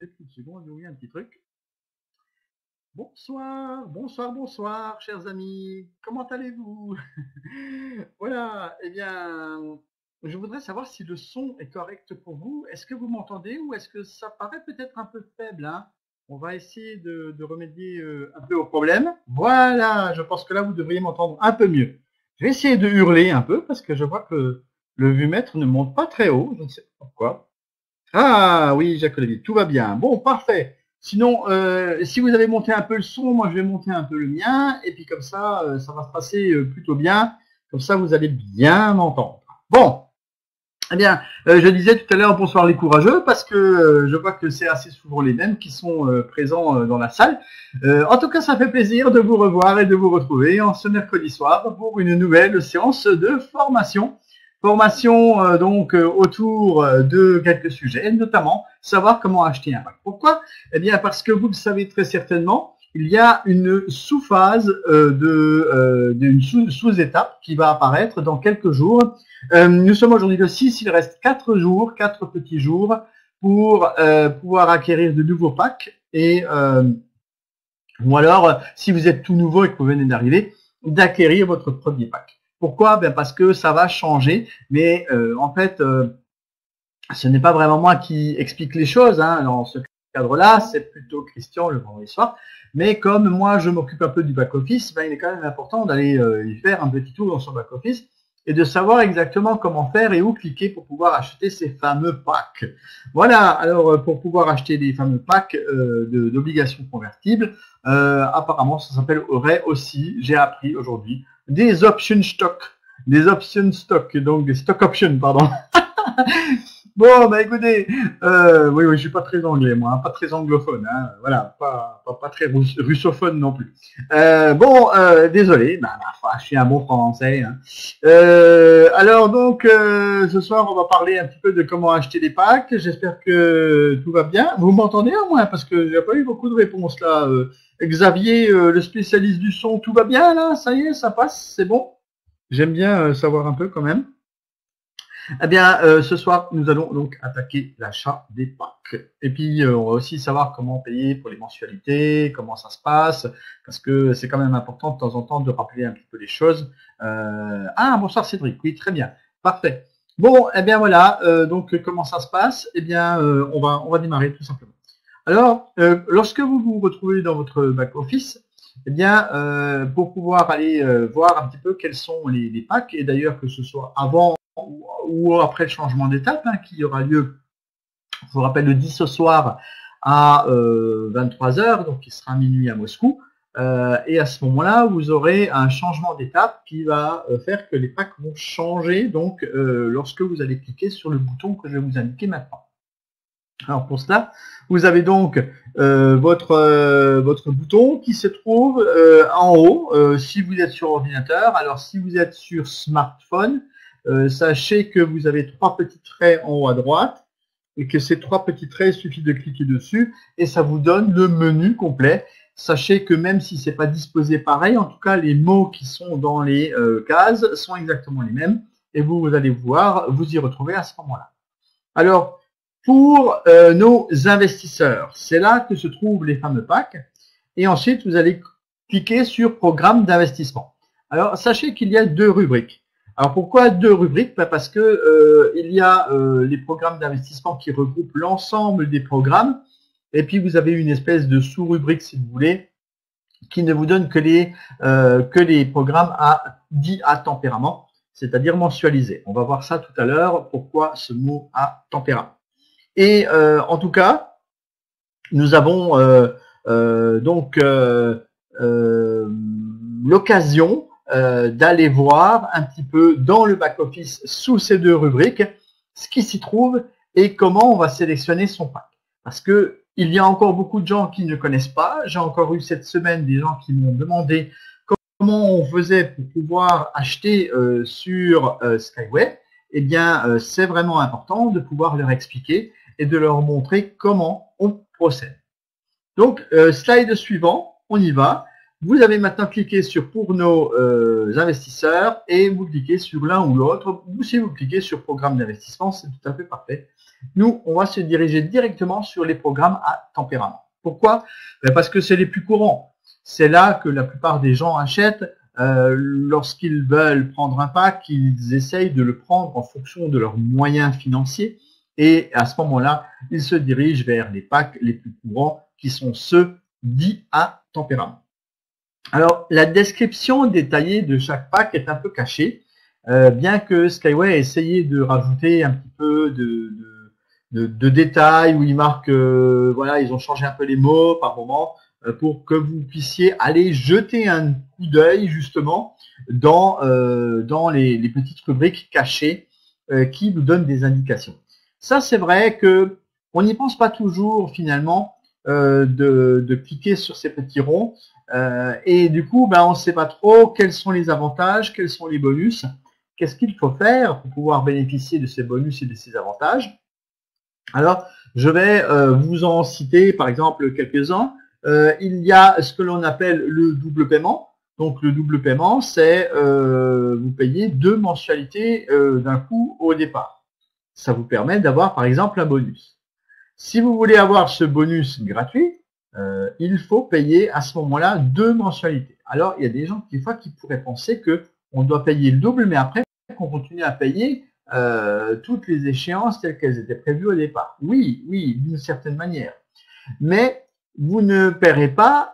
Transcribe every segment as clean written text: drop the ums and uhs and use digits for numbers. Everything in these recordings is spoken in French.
Une seconde, j'ai oublié un petit truc. Bonsoir, bonsoir, bonsoir, chers amis. Comment allez-vous? Voilà, eh bien, je voudrais savoir si le son est correct pour vous. Est-ce que vous m'entendez ou est-ce que ça paraît peut-être un peu faible, hein? On va essayer de remédier un peu au problème. Voilà, je pense que là, vous devriez m'entendre un peu mieux. Je vais essayer de hurler un peu parce que je vois que le vumètre ne monte pas très haut. Je ne sais pas pourquoi. Ah oui, Jacques Olivier, tout va bien. Bon, parfait. Sinon, si vous avez monté un peu le son, moi je vais monter un peu le mien, et puis comme ça va se passer plutôt bien. Comme ça, vous allez bien m'entendre. Bon, eh bien, je disais tout à l'heure bonsoir les courageux, parce que je vois que c'est assez souvent les mêmes qui sont présents dans la salle. En tout cas, ça fait plaisir de vous revoir et de vous retrouver en ce mercredi soir pour une nouvelle séance de formation. Formation donc autour de quelques sujets, notamment savoir comment acheter un Mac. Pourquoi? Eh bien parce que vous le savez très certainement, il y a une sous-phase d'une sous-étape qui va apparaître dans quelques jours. Nous sommes aujourd'hui le 6, il reste 4 jours, 4 petits jours pour pouvoir acquérir de nouveaux packs ou alors, si vous êtes tout nouveau et que vous venez d'arriver, d'acquérir votre premier pack. Pourquoi? Ben parce que ça va changer, mais en fait, ce n'est pas vraiment moi qui explique les choses. Hein. Dans ce cadre-là, c'est plutôt Christian le vendredi soir. Mais comme moi, je m'occupe un peu du back-office, ben, il est quand même important d'aller y faire un petit tour dans son back-office et de savoir exactement comment faire et où cliquer pour pouvoir acheter ces fameux packs. Voilà, alors pour pouvoir acheter des fameux packs d'obligations convertibles, apparemment ça s'appellerait aussi, j'ai appris aujourd'hui, des option stock. Des option stock, donc des stock options, pardon. Bon, bah écoutez, oui, je suis pas très anglais, moi, hein, pas très anglophone, hein, voilà, pas très russophone non plus. Désolé, je suis un bon français. Hein. Alors donc, ce soir, on va parler un petit peu de comment acheter des packs. J'espère que tout va bien. Vous m'entendez au moins, parce que j'ai pas eu beaucoup de réponses là. Xavier, le spécialiste du son, tout va bien là? Ça y est, ça passe, c'est bon? J'aime bien savoir un peu quand même. Eh bien, ce soir, nous allons donc attaquer l'achat des packs. Et puis, on va aussi savoir comment payer pour les mensualités, comment ça se passe, parce que c'est quand même important de temps en temps de rappeler un petit peu les choses. Bonsoir Cédric, oui, très bien, parfait. Bon, eh bien voilà, donc comment ça se passe? Eh bien, on va démarrer tout simplement. Alors, lorsque vous vous retrouvez dans votre back-office, eh bien, pour pouvoir aller voir un petit peu quels sont les packs, et d'ailleurs que ce soit avant ou après le changement d'étape qui aura lieu, je vous rappelle, le 10 ce soir à 23h, donc il sera minuit à Moscou. Et à ce moment-là, vous aurez un changement d'étape qui va faire que les packs vont changer donc lorsque vous allez cliquer sur le bouton que je vais vous indiquer maintenant. Alors pour cela, vous avez donc votre bouton qui se trouve en haut si vous êtes sur ordinateur. Alors si vous êtes sur smartphone, sachez que vous avez 3 petits traits en haut à droite et que ces 3 petits traits, il suffit de cliquer dessus et ça vous donne le menu complet. Sachez que même si c'est pas disposé pareil, en tout cas les mots qui sont dans les cases sont exactement les mêmes et vous allez voir vous y retrouver à ce moment-là. Alors pour nos investisseurs, c'est là que se trouvent les fameux packs et ensuite vous allez cliquer sur programme d'investissement. Alors sachez qu'il y a 2 rubriques. Alors pourquoi 2 rubriques? Parce que il y a les programmes d'investissement qui regroupent l'ensemble des programmes et puis vous avez une espèce de sous-rubrique si vous voulez qui ne vous donne que les programmes dits à tempérament, c'est-à-dire mensualisés. On va voir ça tout à l'heure, pourquoi ce mot à tempérament. Et en tout cas, nous avons donc l'occasion d'aller voir un petit peu dans le back-office sous ces 2 rubriques ce qui s'y trouve et comment on va sélectionner son pack. Parce que il y a encore beaucoup de gens qui ne connaissent pas. J'ai encore eu cette semaine des gens qui m'ont demandé comment on faisait pour pouvoir acheter sur Skyway. Eh bien, c'est vraiment important de pouvoir leur expliquer et de leur montrer comment on procède. Donc, slide suivant, on y va. Vous avez maintenant cliqué sur pour nos investisseurs et vous cliquez sur l'un ou l'autre, ou si vous cliquez sur programme d'investissement, c'est tout à fait parfait. Nous, on va se diriger directement sur les programmes à tempérament. Pourquoi? Parce que c'est les plus courants. C'est là que la plupart des gens achètent. Lorsqu'ils veulent prendre un pack, ils essayent de le prendre en fonction de leurs moyens financiers. Et à ce moment-là, ils se dirigent vers les packs les plus courants, qui sont ceux dits à tempérament. Alors, la description détaillée de chaque pack est un peu cachée, bien que Skyway ait essayé de rajouter un petit peu de détails où ils marquent, voilà, ils ont changé un peu les mots par moment pour que vous puissiez aller jeter un coup d'œil justement dans les petites rubriques cachées qui vous donnent des indications. Ça, c'est vrai que on n'y pense pas toujours finalement de cliquer sur ces petits ronds et du coup, ben, on ne sait pas trop quels sont les avantages, quels sont les bonus, qu'est-ce qu'il faut faire pour pouvoir bénéficier de ces bonus et de ces avantages. Alors, je vais vous en citer par exemple quelques-uns. Il y a ce que l'on appelle le double paiement. Donc, le double paiement, c'est vous payez 2 mensualités d'un coup au départ. Ça vous permet d'avoir par exemple un bonus. Si vous voulez avoir ce bonus gratuit, il faut payer à ce moment-là 2 mensualités. Alors, il y a des gens des fois qui pourraient penser que on doit payer le double, mais après, qu'on continue à payer toutes les échéances telles qu'elles étaient prévues au départ. Oui, oui, d'une certaine manière. Mais vous ne paierez pas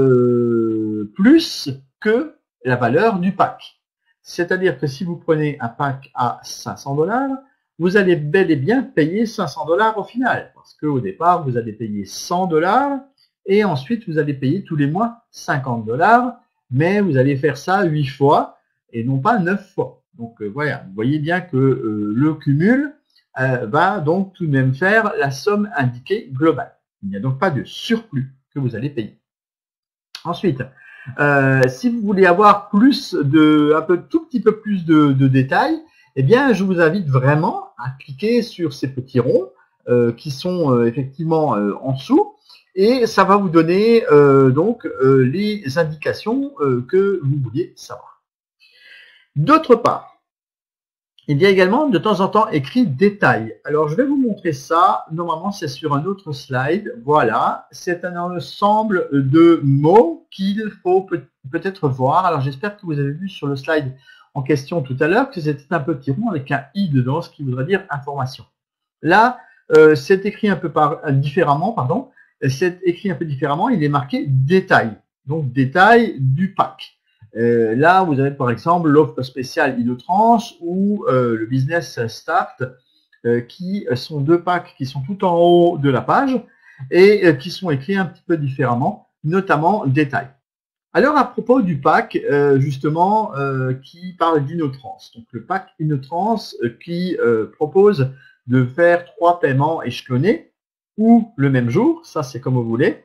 plus que la valeur du pack. C'est-à-dire que si vous prenez un pack à 500 $, vous allez bel et bien payer 500 $ au final. Parce qu'au départ, vous allez payer 100 $ et ensuite vous allez payer tous les mois 50 $, mais vous allez faire ça 8 fois et non pas 9 fois. Donc voilà, vous voyez bien que le cumul va donc tout de même faire la somme indiquée globale. Il n'y a donc pas de surplus que vous allez payer. Ensuite, si vous voulez avoir plus tout petit peu plus de détails, eh bien, je vous invite vraiment à cliquer sur ces petits ronds qui sont effectivement en dessous, et ça va vous donner donc les indications que vous vouliez savoir. D'autre part, il y a également de temps en temps écrit détail. Alors, je vais vous montrer ça. Normalement, c'est sur un autre slide. Voilà, c'est un ensemble de mots qu'il faut peut-être voir. Alors, j'espère que vous avez vu sur le slide en question tout à l'heure que c'était un petit rond avec un i dedans, ce qui voudrait dire information. Là, c'est écrit un peu différemment, pardon. C'est écrit un peu différemment. Il est marqué détail. Donc, détail du pack. Là, vous avez par exemple l'offre spéciale Inotrans ou le Business Start, qui sont 2 packs qui sont tout en haut de la page et qui sont écrits un petit peu différemment, notamment détail. Alors, à propos du pack, justement, qui parle d'Inotrans. Donc, le pack Inotrans qui propose de faire 3 paiements échelonnés ou le même jour, ça c'est comme vous voulez,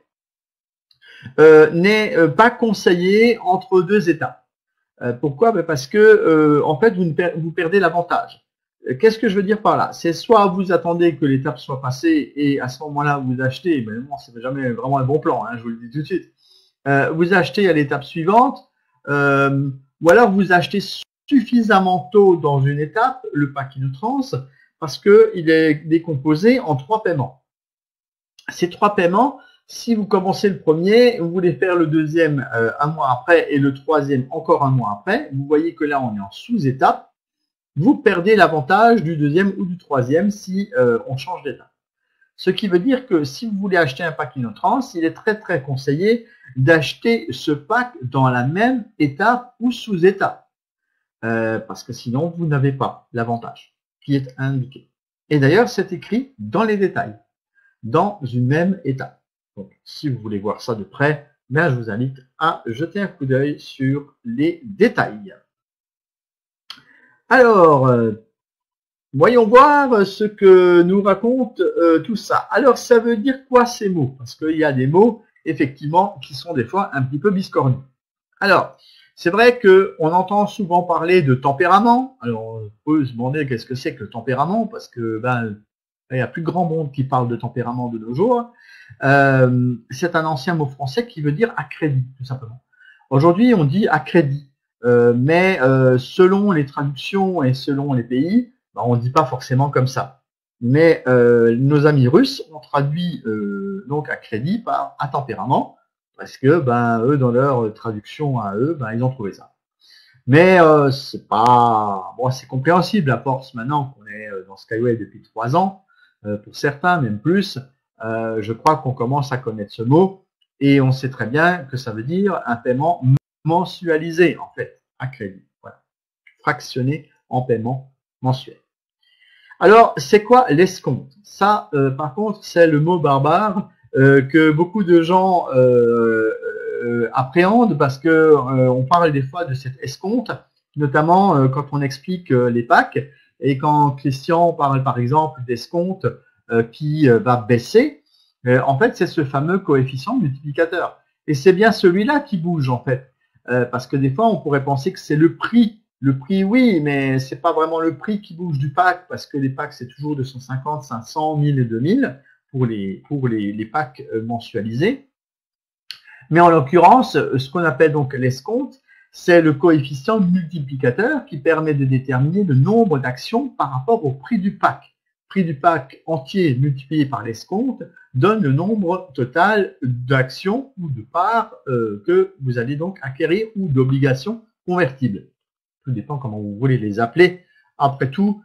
n'est pas conseillé entre 2 étapes. Pourquoi? Parce que en fait, vous perdez l'avantage. Qu'est-ce que je veux dire par là? C'est soit vous attendez que l'étape soit passée et à ce moment-là vous achetez, mais bon, c'est jamais vraiment un bon plan, hein, je vous le dis tout de suite. Vous achetez à l'étape suivante, ou alors vous achetez suffisamment tôt dans une étape le pack Inotrans parce qu'il est décomposé en 3 paiements. Ces 3 paiements, si vous commencez le premier, vous voulez faire le deuxième un mois après et le troisième encore un mois après, vous voyez que là on est en sous-étape, vous perdez l'avantage du deuxième ou du troisième si on change d'étape. Ce qui veut dire que si vous voulez acheter un pack Inotrans, il est très très conseillé d'acheter ce pack dans la même étape ou sous-étape. Parce que sinon vous n'avez pas l'avantage qui est indiqué. Et d'ailleurs c'est écrit dans les détails, dans une même étape. Donc, si vous voulez voir ça de près, ben, je vous invite à jeter un coup d'œil sur les détails. Alors, voyons voir ce que nous raconte tout ça. Alors, ça veut dire quoi ces mots? Parce qu'il y a des mots, effectivement, qui sont des fois un petit peu biscornus. Alors, c'est vrai qu'on entend souvent parler de tempérament. Alors, on peut se demander qu'est-ce que c'est que le tempérament, parce que ben, il y a plus grand monde qui parle de tempérament de nos jours. C'est un ancien mot français qui veut dire à crédit, tout simplement. Aujourd'hui, on dit à crédit, mais selon les traductions et selon les pays, ben, on ne dit pas forcément comme ça. mais nos amis russes ont traduit donc à crédit par à tempérament, parce que eux dans leur traduction à eux, ils ont trouvé ça. Mais c'est pas bon, c'est compréhensible à force maintenant qu'on est dans Skyway depuis 3 ans, pour certains même plus. Je crois qu'on commence à connaître ce mot et on sait très bien que ça veut dire un paiement mensualisé en fait à crédit, voilà, fractionné en paiement mensuel. Alors c'est quoi l'escompte? Ça, par contre, c'est le mot barbare que beaucoup de gens appréhendent parce que on parle des fois de cette escompte, notamment quand on explique les packs et quand Christian parle par exemple d'escompte qui va baisser. En fait, c'est ce fameux coefficient multiplicateur. Et c'est bien celui-là qui bouge en fait, parce que des fois on pourrait penser que c'est le prix. Le prix, oui, mais c'est pas vraiment le prix qui bouge du pack, parce que les packs c'est toujours 250, 500, 1000 et 2000 pour les packs mensualisés. Mais en l'occurrence, ce qu'on appelle donc l'escompte, c'est le coefficient multiplicateur qui permet de déterminer le nombre d'actions par rapport au prix du pack. Le prix du pack entier multiplié par l'escompte donne le nombre total d'actions ou de parts que vous allez donc acquérir ou d'obligations convertibles. Tout dépend comment vous voulez les appeler. Après tout,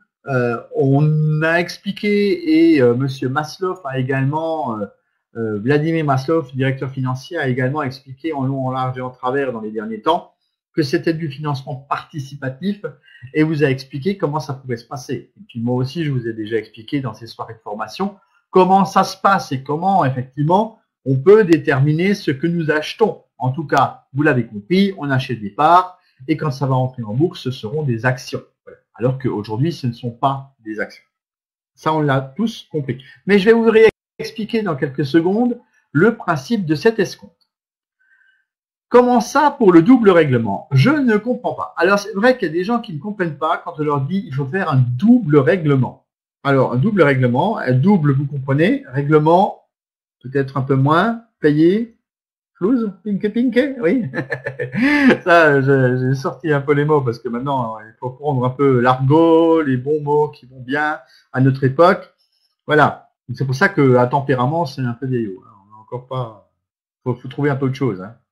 on a expliqué et Monsieur Maslow a également... Vladimir Maslow, directeur financier, a également expliqué en long, en large et en travers dans les derniers temps que c'était du financement participatif et vous a expliqué comment ça pouvait se passer. Et puis moi aussi, je vous ai déjà expliqué dans ces soirées de formation comment ça se passe et comment effectivement on peut déterminer ce que nous achetons. En tout cas, vous l'avez compris, on achète des parts et quand ça va entrer en bourse, ce seront des actions. Voilà. Alors qu'aujourd'hui, ce ne sont pas des actions. Ça, on l'a tous compris. Mais je vais vous expliquer dans quelques secondes le principe de cet escompte. Comment ça pour le double règlement? Je ne comprends pas. Alors c'est vrai qu'il y a des gens qui ne comprennent pas quand on leur dit il faut faire un double règlement. Alors un double règlement, un double vous comprenez, règlement peut-être un peu moins, payé, flouze, pinke, oui. Ça, j'ai sorti un peu les mots parce que maintenant il faut prendre un peu l'argot, les bons mots qui vont bien à notre époque. Voilà. C'est pour ça qu'à tempérament, c'est un peu vieillot. Hein. On n'a encore pas. Faut trouver un peu autre chose. Hein.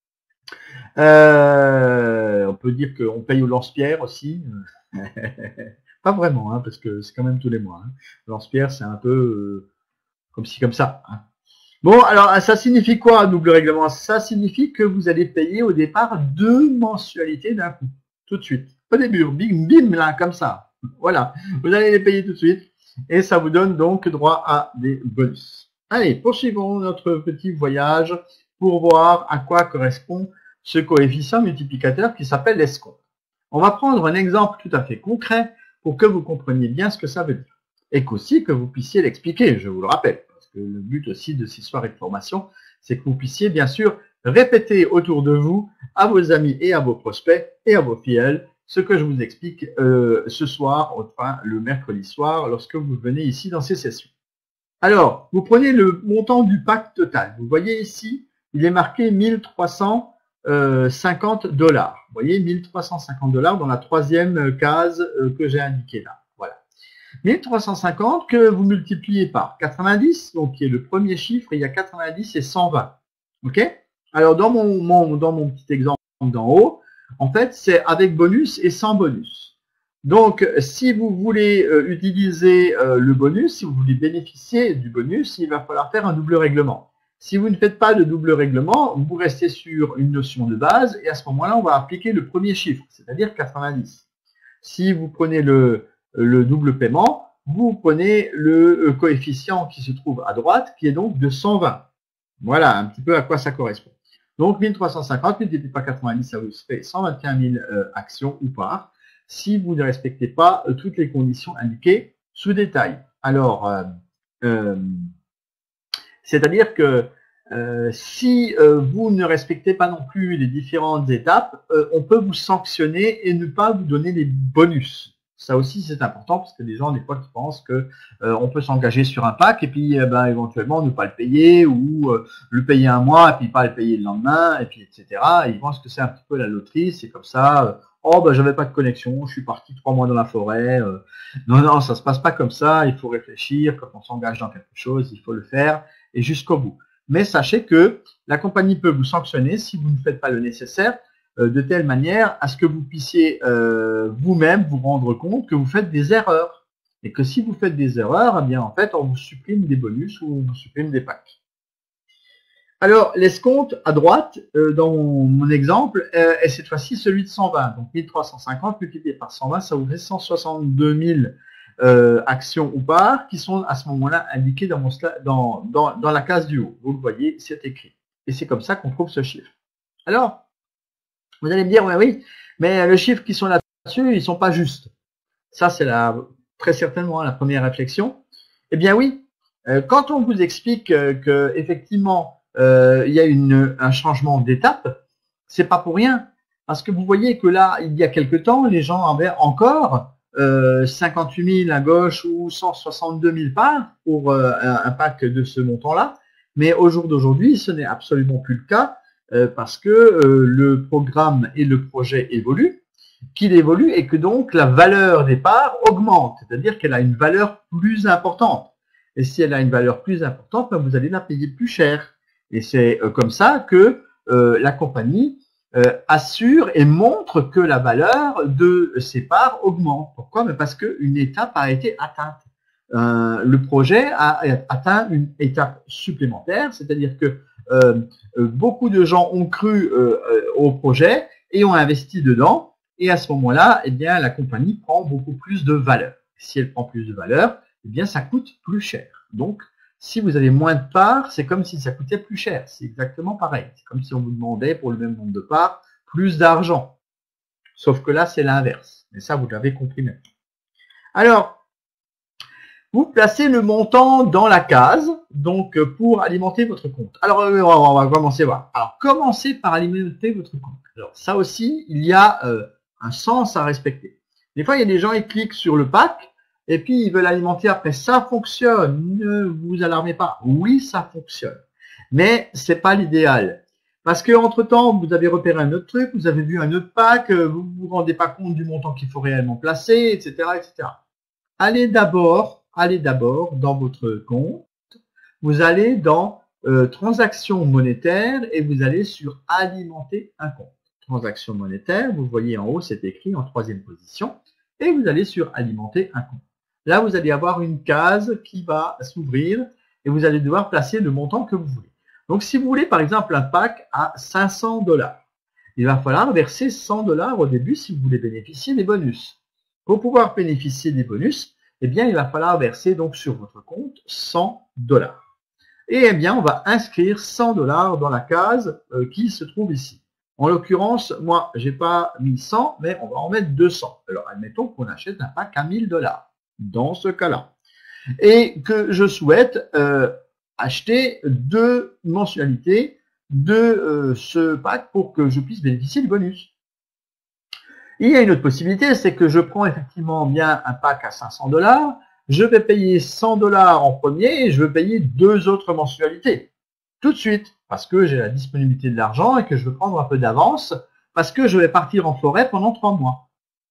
On peut dire qu'on paye au lance-pierre aussi. Pas vraiment, hein, parce que c'est quand même tous les mois. Hein. Lance-pierre, c'est un peu comme ci, comme ça. Hein. Bon, alors ça signifie quoi, double règlement? Ça signifie que vous allez payer au départ 2 mensualités d'un coup, tout de suite. Au début, bim, bim, là, comme ça. Voilà, vous allez les payer tout de suite. Et ça vous donne donc droit à des bonus. Allez, poursuivons notre petit voyage pour voir à quoi correspond ce coefficient multiplicateur qui s'appelle l'escompte. On va prendre un exemple tout à fait concret pour que vous compreniez bien ce que ça veut dire. Et qu'aussi que vous puissiez l'expliquer, je vous le rappelle. Parce que le but aussi de ces soirées de formation, c'est que vous puissiez bien sûr répéter autour de vous, à vos amis et à vos prospects et à vos fidèles, ce que je vous explique ce soir, enfin le mercredi soir, lorsque vous venez ici dans ces sessions. Alors, vous prenez le montant du pack total. Vous voyez ici, il est marqué 1350 $. Vous voyez, 1350 $ dans la troisième case que j'ai indiquée là. Voilà. 1350 que vous multipliez par 90, donc qui est le premier chiffre, il y a 90 et 120. OK? Alors, dans mon petit exemple d'en haut, en fait, c'est avec bonus et sans bonus. Donc, si vous voulez utiliser le bonus, si vous voulez bénéficier du bonus, il va falloir faire un double règlement. Si vous ne faites pas de double règlement, vous restez sur une notion de base et à ce moment-là, on va appliquer le premier chiffre, c'est-à-dire 90. Si vous prenez le double paiement, vous prenez le coefficient qui se trouve à droite, qui est donc de 120. Voilà un petit peu à quoi ça correspond. Donc 1350 multiplié par 90, ça vous fait 121 000 actions ou parts, si vous ne respectez pas toutes les conditions indiquées sous détail. Alors, c'est-à-dire que si vous ne respectez pas non plus les différentes étapes, on peut vous sanctionner et ne pas vous donner les bonus. Ça aussi, c'est important parce que les gens, des fois, qui pensent que on peut s'engager sur un pack et puis éventuellement ne pas le payer ou le payer un mois et puis pas le payer le lendemain et puis etc. Et ils pensent que c'est un petit peu la loterie, c'est comme ça, oh ben j'avais pas de connexion, je suis parti 3 mois dans la forêt. Non, non, ça se passe pas comme ça. Il faut réfléchir. Quand on s'engage dans quelque chose, il faut le faire et jusqu'au bout. Mais sachez que la compagnie peut vous sanctionner si vous ne faites pas le nécessaire de telle manière à ce que vous puissiez vous-même vous rendre compte que vous faites des erreurs. Et que si vous faites des erreurs, eh bien en fait, on vous supprime des bonus ou on vous supprime des packs. Alors, l'escompte à droite, dans mon exemple, est cette fois-ci celui de 120. Donc 1350 multiplié par 120, ça vous fait 162 000 actions ou parts qui sont à ce moment-là indiquées dans la case du haut. Vous le voyez, c'est écrit. Et c'est comme ça qu'on trouve ce chiffre. Alors, vous allez me dire, oui, mais les chiffres qui sont là-dessus, ils ne sont pas justes. Ça, c'est très certainement la première réflexion. Eh bien oui, quand on vous explique que effectivement il y a un changement d'étape, c'est pas pour rien. Parce que vous voyez que là, il y a quelque temps, les gens avaient encore 58 000 à gauche ou 162 000 parts pour un pack de ce montant-là. Mais au jour d'aujourd'hui, ce n'est absolument plus le cas parce que le programme et le projet évoluent, qu'il évolue et que donc la valeur des parts augmente, c'est-à-dire qu'elle a une valeur plus importante. Et si elle a une valeur plus importante, ben vous allez la payer plus cher. Et c'est comme ça que la compagnie assure et montre que la valeur de ses parts augmente. Pourquoi? Mais parce qu'une étape a été atteinte. Le projet a atteint une étape supplémentaire, c'est-à-dire que beaucoup de gens ont cru au projet et ont investi dedans. Et à ce moment-là, eh bien, la compagnie prend beaucoup plus de valeur. Si elle prend plus de valeur, eh bien, ça coûte plus cher. Donc, si vous avez moins de parts, c'est comme si ça coûtait plus cher. C'est exactement pareil. C'est comme si on vous demandait pour le même nombre de parts plus d'argent. Sauf que là, c'est l'inverse. Et ça, vous l'avez compris maintenant. Alors, vous placez le montant dans la case, donc pour alimenter votre compte. Alors, on va commencer voir. Alors, commencez par alimenter votre compte. Alors, ça aussi, il y a un sens à respecter. Des fois, il y a des gens qui cliquent sur le pack et puis ils veulent alimenter après. Ça fonctionne, ne vous alarmez pas. Oui, ça fonctionne, mais c'est pas l'idéal. Parce que entre temps, vous avez repéré un autre truc, vous avez vu un autre pack, vous vous rendez pas compte du montant qu'il faut réellement placer, etc., etc. Allez d'abord dans votre compte. Vous allez dans transactions monétaires et vous allez sur alimenter un compte. Transactions monétaires, vous voyez en haut, c'est écrit en 3e position, et vous allez sur alimenter un compte. Là, vous allez avoir une case qui va s'ouvrir et vous allez devoir placer le montant que vous voulez. Donc, si vous voulez, par exemple, un pack à 500 $, il va falloir verser 100 $ au début si vous voulez bénéficier des bonus. Pour pouvoir bénéficier des bonus, eh bien, il va falloir verser donc sur votre compte 100 $. Et eh bien, on va inscrire 100 $ dans la case qui se trouve ici. En l'occurrence, moi, j'ai pas mis 100, mais on va en mettre 200. Alors, admettons qu'on achète un pack à 1000 $. Dans ce cas-là. Et que je souhaite acheter 2 mensualités de ce pack pour que je puisse bénéficier du bonus. Il y a une autre possibilité, c'est que je prends effectivement bien un pack à 500 $, je vais payer 100 $ en premier et je vais payer 2 autres mensualités. Tout de suite, parce que j'ai la disponibilité de l'argent et que je veux prendre un peu d'avance, parce que je vais partir en forêt pendant 3 mois.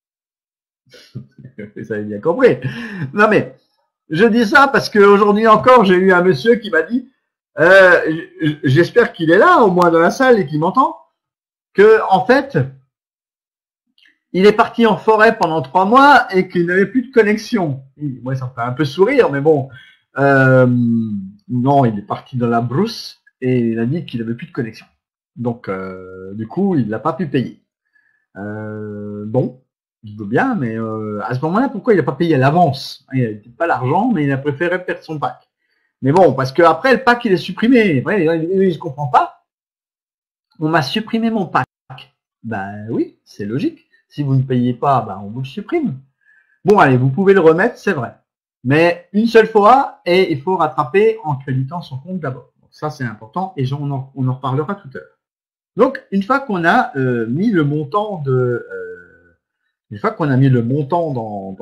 Vous avez bien compris. Non mais, je dis ça parce qu'aujourd'hui encore, j'ai eu un monsieur qui m'a dit, j'espère qu'il est là, au moins dans la salle et qu'il m'entend, que en fait, il est parti en forêt pendant 3 mois et qu'il n'avait plus de connexion. Moi, ça me fait un peu sourire, mais bon, non, il est parti dans la brousse et il a dit qu'il n'avait plus de connexion. Donc, du coup, il n'a pas pu payer. Bon. Je veux bien, mais à ce moment-là, pourquoi il n'a pas payé à l'avance? Il n'avait pas l'argent, mais il a préféré perdre son pack. Mais bon, parce qu'après, le pack, il est supprimé. Après, il ne comprend pas. On m'a supprimé mon pack. Ben oui, c'est logique. Si vous ne payez pas, ben on vous le supprime. Bon, allez, vous pouvez le remettre, c'est vrai. Mais une seule fois, et il faut rattraper en créditant son compte d'abord. Donc ça, c'est important, et on en reparlera tout à l'heure. Donc, une fois qu'on a mis le montant une fois qu'on a mis le montant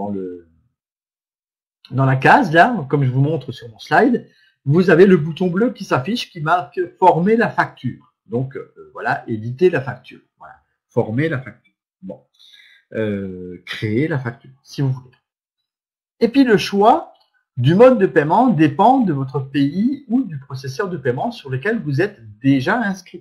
dans la case, là, comme je vous montre sur mon slide, vous avez le bouton bleu qui s'affiche qui marque « Former la facture ». Donc, voilà, éditer la facture. Voilà, former la facture. Bon. créer la facture, si vous voulez. Et puis le choix du mode de paiement dépend de votre pays ou du processeur de paiement sur lequel vous êtes déjà inscrit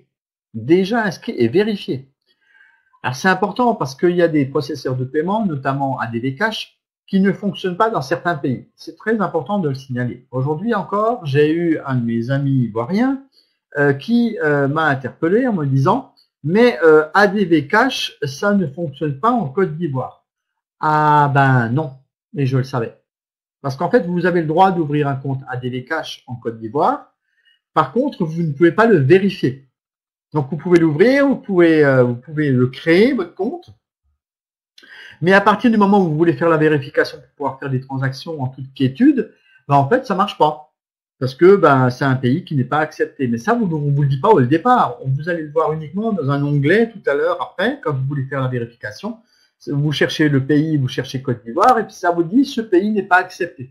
et vérifié. Alors c'est important parce qu'il y a des processeurs de paiement, notamment ADV Cash, qui ne fonctionnent pas dans certains pays. C'est très important de le signaler. Aujourd'hui encore, j'ai eu un de mes amis ivoiriens qui m'a interpellé en me disant « Mais ADV Cash, ça ne fonctionne pas en Côte d'Ivoire. » Ah ben non, et je le savais. Parce qu'en fait, vous avez le droit d'ouvrir un compte ADV Cash en Côte d'Ivoire. Par contre, vous ne pouvez pas le vérifier. Donc, vous pouvez l'ouvrir, vous pouvez le créer, votre compte. Mais à partir du moment où vous voulez faire la vérification pour pouvoir faire des transactions en toute quiétude, ben en fait, ça marche pas. Parce que c'est un pays qui n'est pas accepté. Mais ça, on ne vous le dit pas au départ. Vous allez le voir uniquement dans un onglet tout à l'heure après, quand vous voulez faire la vérification. Vous cherchez le pays, vous cherchez Côte d'Ivoire, et puis ça vous dit ce pays n'est pas accepté.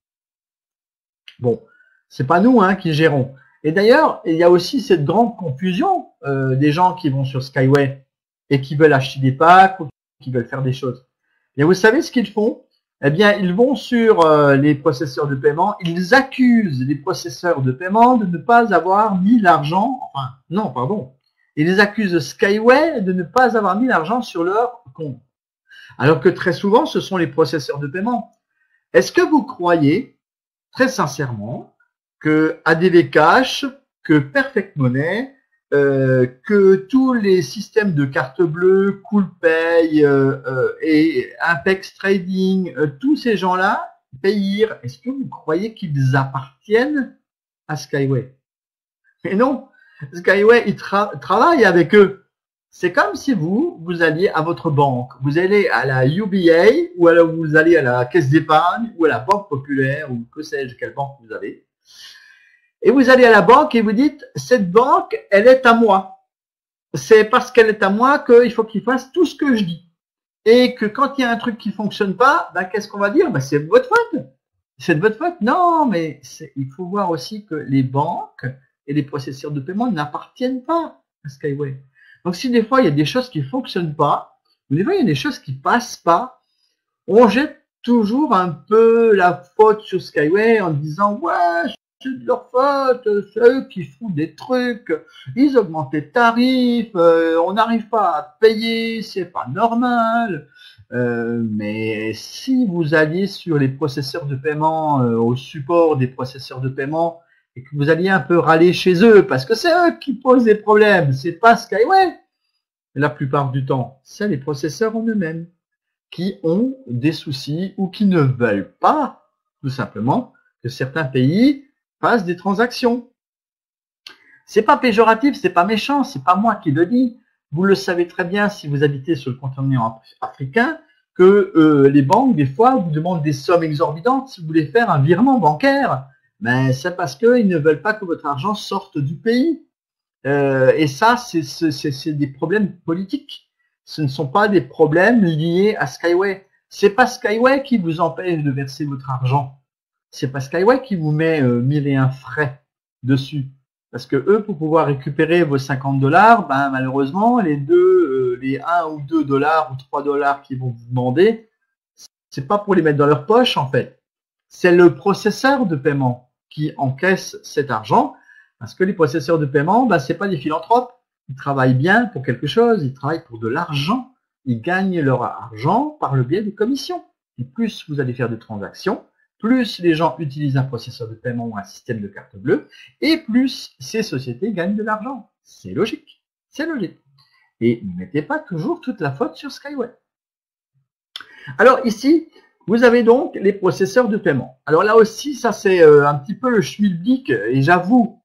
Bon, c'est pas nous qui gérons. Et d'ailleurs, il y a aussi cette grande confusion des gens qui vont sur Skyway et qui veulent acheter des packs ou qui veulent faire des choses. Et vous savez ce qu'ils font? Eh bien, ils vont sur les processeurs de paiement, ils accusent les processeurs de paiement de ne pas avoir mis l'argent, enfin, non, pardon, ils accusent Skyway de ne pas avoir mis l'argent sur leur compte. Alors que très souvent, ce sont les processeurs de paiement. Est-ce que vous croyez, très sincèrement, que ADV Cash, que Perfect Money, que tous les systèmes de carte bleue, CoolPay et Impex Trading, tous ces gens-là, Payeer, est-ce que vous croyez qu'ils appartiennent à Skyway? Mais non, Skyway, il travaille avec eux. C'est comme si vous alliez à votre banque. Vous allez à la UBA ou alors vous allez à la Caisse d'épargne ou à la Banque Populaire ou que sais-je, quelle banque vous avez. Et vous allez à la banque et vous dites, cette banque, elle est à moi. C'est parce qu'elle est à moi qu'il faut qu'il fasse tout ce que je dis. Et que quand il y a un truc qui fonctionne pas, qu'est-ce qu'on va dire? C'est de votre faute. C'est de votre faute. Non, mais il faut voir aussi que les banques et les processeurs de paiement n'appartiennent pas à Skyway. Donc, si des fois, il y a des choses qui ne fonctionnent pas, ou des fois, il y a des choses qui passent pas, on jette toujours un peu la faute sur Skyway en disant « Ouais, c'est de leur faute, c'est eux qui font des trucs, ils augmentent les tarifs, on n'arrive pas à payer, c'est pas normal. » Mais si vous alliez sur les processeurs de paiement, au support des processeurs de paiement, et que vous alliez un peu râler chez eux, parce que c'est eux qui posent des problèmes, c'est pas Skyway. La plupart du temps, c'est les processeurs en eux-mêmes qui ont des soucis ou qui ne veulent pas, tout simplement, que certains pays fassent des transactions. C'est pas péjoratif, c'est pas méchant, c'est pas moi qui le dis. Vous le savez très bien si vous habitez sur le continent africain, que les banques, des fois, vous demandent des sommes exorbitantes si vous voulez faire un virement bancaire. Mais c'est parce qu'ils ne veulent pas que votre argent sorte du pays. Et ça, c'est des problèmes politiques. Ce ne sont pas des problèmes liés à Skyway. C'est pas Skyway qui vous empêche de verser votre argent. C'est pas Skyway qui vous met 1001 frais dessus. Parce que eux, pour pouvoir récupérer vos $50, malheureusement, les 1 ou 2 dollars ou 3 dollars qu'ils vont vous demander, c'est pas pour les mettre dans leur poche, en fait. C'est le processeur de paiement qui encaisse cet argent, parce que les processeurs de paiement, c'est pas des philanthropes. Ils travaillent bien pour quelque chose, ils travaillent pour de l'argent. Ils gagnent leur argent par le biais des commissions. Et plus vous allez faire de transactions, plus les gens utilisent un processeur de paiement ou un système de carte bleue, et plus ces sociétés gagnent de l'argent. C'est logique. C'est logique. Et ne mettez pas toujours toute la faute sur Skyway. Alors ici, vous avez donc les processeurs de paiement. Alors là aussi, ça c'est un petit peu le schmilblick, et j'avoue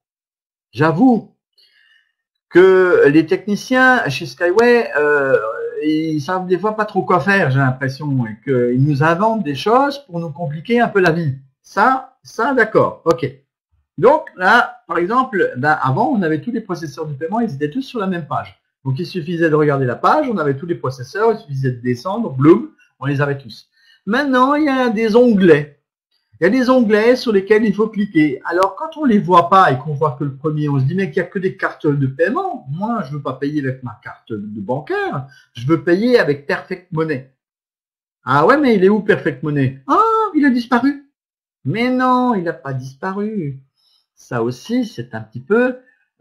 que les techniciens chez Skyway, ils savent des fois pas trop quoi faire, j'ai l'impression, et qu'ils nous inventent des choses pour nous compliquer un peu la vie. Ça d'accord, ok. Donc là, par exemple, avant, on avait tous les processeurs de paiement, ils étaient tous sur la même page. Donc il suffisait de regarder la page, on avait tous les processeurs, il suffisait de descendre, bloom, on les avait tous. Maintenant, il y a des onglets. Il y a des onglets sur lesquels il faut cliquer. Alors, quand on les voit pas et qu'on voit que le premier, on se dit, mais qu'il n'y a que des cartes de paiement. Moi, je veux pas payer avec ma carte de bancaire. Je veux payer avec Perfect Money. Ah ouais, mais il est où Perfect Money? Ah, il a disparu. Mais non, il n'a pas disparu. Ça aussi, c'est un petit peu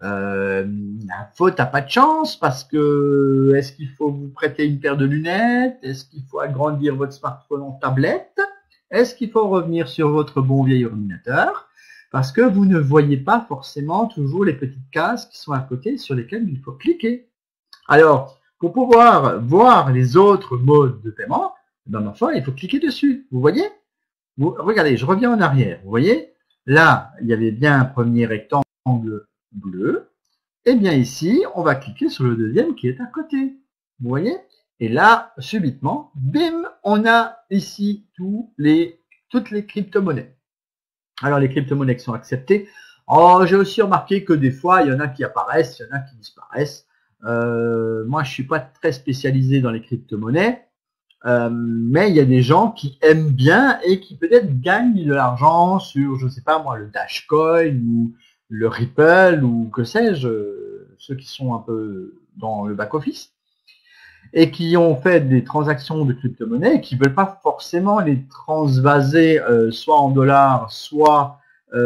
la faute à pas de chance parce que est-ce qu'il faut vous prêter une paire de lunettes? Est-ce qu'il faut agrandir votre smartphone en tablette? Est-ce qu'il faut revenir sur votre bon vieil ordinateur? Parce que vous ne voyez pas forcément toujours les petites cases qui sont à côté sur lesquelles il faut cliquer. Alors, pour pouvoir voir les autres modes de paiement, ben, enfin, il faut cliquer dessus. Vous voyez? Regardez, je reviens en arrière. Vous voyez? Là, il y avait bien un premier rectangle bleu. Et bien ici, on va cliquer sur le deuxième qui est à côté. Vous voyez? Et là, subitement, bim, on a ici toutes les crypto-monnaies. Alors, les crypto-monnaies qui sont acceptées. Oh, j'ai aussi remarqué que des fois, il y en a qui apparaissent, il y en a qui disparaissent. Moi, je suis pas très spécialisé dans les crypto-monnaies. Mais il y a des gens qui aiment bien et qui peut-être gagnent de l'argent sur, je ne sais pas moi, le Dashcoin ou le Ripple ou que sais-je, ceux qui sont un peu dans le back-office et qui ont fait des transactions de crypto-monnaie et qui ne veulent pas forcément les transvaser soit en dollars, soit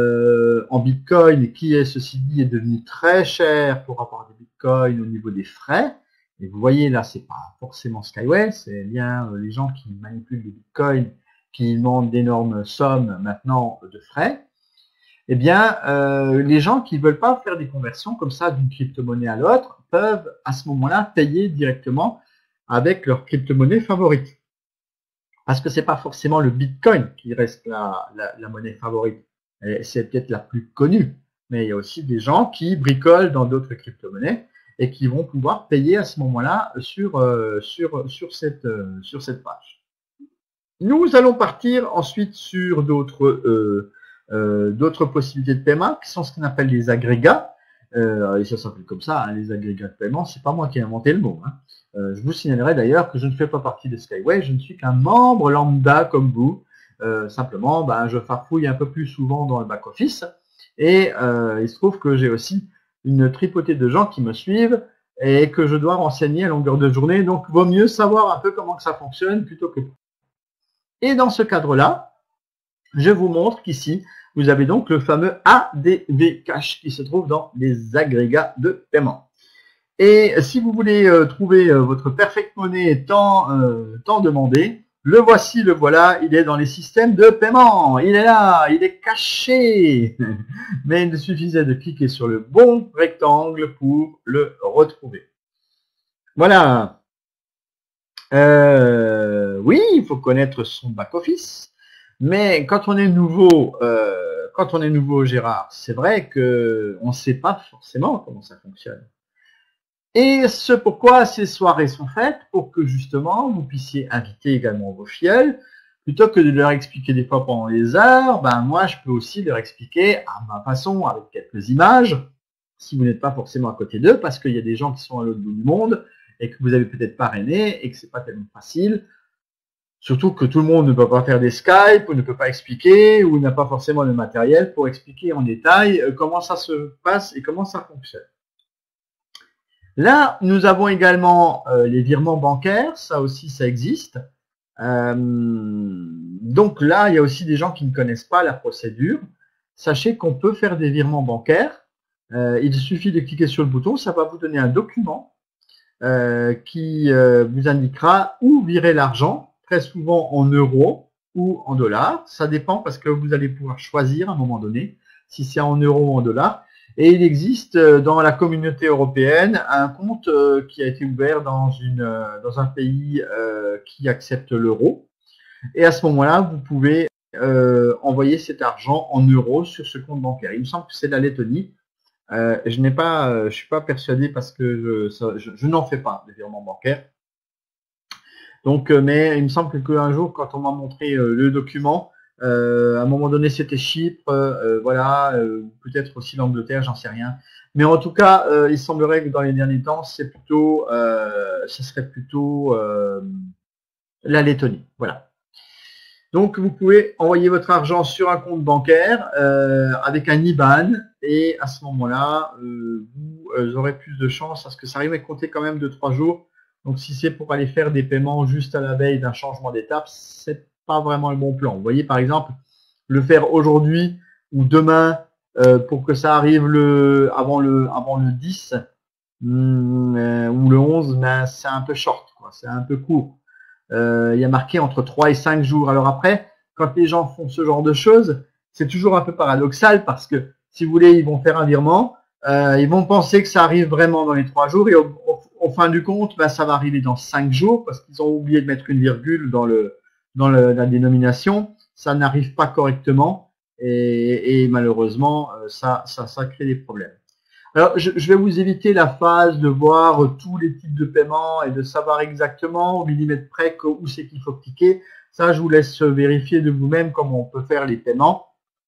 en bitcoin, qui est, ceci dit, est devenu très cher pour avoir des bitcoins au niveau des frais. Et vous voyez là, c'est pas forcément Skyway, c'est bien les gens qui manipulent des bitcoins, qui demandent d'énormes sommes maintenant de frais. Eh bien, les gens qui veulent pas faire des conversions comme ça d'une crypto-monnaie à l'autre peuvent à ce moment-là payer directement avec leur crypto-monnaie favorite. Parce que c'est pas forcément le bitcoin qui reste la monnaie favorite. C'est peut-être la plus connue, mais il y a aussi des gens qui bricolent dans d'autres crypto-monnaies et qui vont pouvoir payer à ce moment-là sur cette page. Nous allons partir ensuite sur d'autres possibilités de paiement qui sont ce qu'on appelle les agrégats. Et ça s'appelle comme ça, hein, les agrégats de paiement. C'est pas moi qui ai inventé le mot. Hein. Je vous signalerai d'ailleurs que je ne fais pas partie de Skyway, je ne suis qu'un membre lambda comme vous. Simplement, je farfouille un peu plus souvent dans le back-office. Et il se trouve que j'ai aussi une tripotée de gens qui me suivent et que je dois renseigner à longueur de journée. Donc, vaut mieux savoir un peu comment que ça fonctionne plutôt que... Et dans ce cadre-là, je vous montre qu'ici, vous avez donc le fameux ADV Cash qui se trouve dans les agrégats de paiement. Et si vous voulez trouver votre Perfect Money tant demandé, le voici, le voilà, il est dans les systèmes de paiement. Il est là, il est caché. Mais il suffisait de cliquer sur le bon rectangle pour le retrouver. Voilà. Oui, il faut connaître son back-office. Mais quand on est nouveau, Gérard, c'est vrai que on ne sait pas forcément comment ça fonctionne. Et ce pourquoi ces soirées sont faites, pour que justement vous puissiez inviter également vos filleuls, plutôt que de leur expliquer des fois pendant les heures, moi je peux aussi leur expliquer à ma façon, avec quelques images, si vous n'êtes pas forcément à côté d'eux, parce qu'il y a des gens qui sont à l'autre bout du monde, et que vous avez peut-être parrainé, et que c'est pas tellement facile, surtout que tout le monde ne peut pas faire des Skype, ou ne peut pas expliquer, ou n'a pas forcément le matériel pour expliquer en détail comment ça se passe et comment ça fonctionne. Là, nous avons également les virements bancaires, ça aussi, ça existe. Donc là, il y a aussi des gens qui ne connaissent pas la procédure. Sachez qu'on peut faire des virements bancaires. Il suffit de cliquer sur le bouton, ça va vous donner un document qui vous indiquera où virer l'argent, très souvent en euros ou en dollars. Ça dépend parce que vous allez pouvoir choisir à un moment donné si c'est en euros ou en dollars. Et il existe dans la communauté européenne un compte qui a été ouvert dans un pays qui accepte l'euro. Et à ce moment-là, vous pouvez envoyer cet argent en euros sur ce compte bancaire. Il me semble que c'est la Lettonie. Je suis pas persuadé parce que je n'en fais pas de virement bancaire. Donc, mais il me semble qu'un jour, quand on m'a montré le document, à un moment donné, c'était Chypre, peut-être aussi l'Angleterre, j'en sais rien. Mais en tout cas, il semblerait que dans les derniers temps, ce serait plutôt la Lettonie. Voilà. Donc, vous pouvez envoyer votre argent sur un compte bancaire avec un IBAN et à ce moment-là, vous aurez plus de chance parce que ça arrive à compter quand même de 3 jours. Donc, si c'est pour aller faire des paiements juste à la veille d'un changement d'étape, c'est pas vraiment le bon plan. Vous voyez, par exemple, le faire aujourd'hui ou demain pour que ça arrive avant le 10 ou le 11, ben, c'est un peu short, quoi. C'est un peu court. Il y a marqué entre 3 et 5 jours. Alors après, quand les gens font ce genre de choses, c'est toujours un peu paradoxal parce que, si vous voulez, ils vont faire un virement, ils vont penser que ça arrive vraiment dans les 3 jours et au fin du compte, ben, ça va arriver dans 5 jours parce qu'ils ont oublié de mettre une virgule dans la dénomination. Ça n'arrive pas correctement et malheureusement, ça crée des problèmes. Alors, je vais vous éviter la phase de voir tous les types de paiements et de savoir exactement au millimètre près où c'est qu'il faut cliquer. Ça, je vous laisse vérifier de vous-même comment on peut faire les paiements.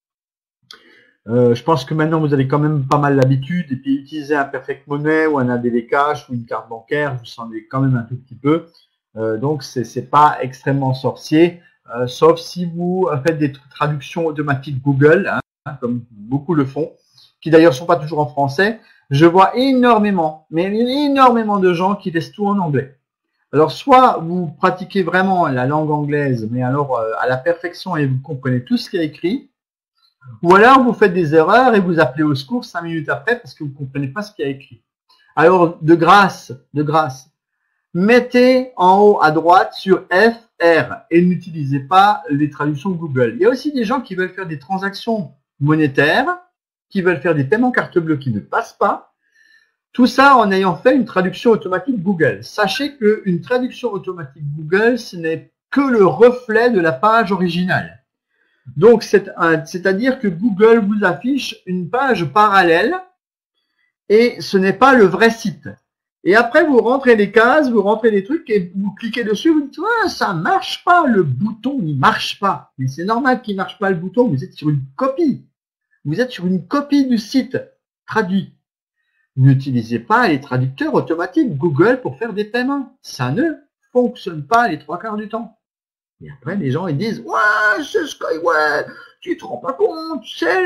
Je pense que maintenant, vous avez quand même pas mal l'habitude. Et puis, utiliser un Perfect Money ou un ADV Cash ou une carte bancaire, vous savez quand même un tout petit peu. Donc, c'est pas extrêmement sorcier, sauf si vous faites des traductions automatiques Google, hein, comme beaucoup le font, qui d'ailleurs sont pas toujours en français. Je vois énormément, mais énormément de gens qui laissent tout en anglais. Alors, soit vous pratiquez vraiment la langue anglaise, mais alors à la perfection et vous comprenez tout ce qui est écrit, ou alors vous faites des erreurs et vous appelez au secours 5 minutes après parce que vous comprenez pas ce qu'il y a écrit. Alors, de grâce, mettez en haut à droite sur FR et n'utilisez pas les traductions Google. Il y a aussi des gens qui veulent faire des transactions monétaires, qui veulent faire des paiements carte bleue qui ne passent pas. Tout ça en ayant fait une traduction automatique Google. Sachez qu'une traduction automatique Google, ce n'est que le reflet de la page originale. Donc, c'est-à-dire que Google vous affiche une page parallèle et ce n'est pas le vrai site. Et après, vous rentrez les cases, vous rentrez les trucs et vous cliquez dessus, vous dites, ah, ça marche pas, le bouton, il marche pas. Mais c'est normal qu'il marche pas le bouton, vous êtes sur une copie. Vous êtes sur une copie du site traduit. N'utilisez pas les traducteurs automatiques Google pour faire des paiements. Ça ne fonctionne pas les 3 quarts du temps. Et après, les gens, ils disent, ouais, c'est Skyway, tu te rends pas compte,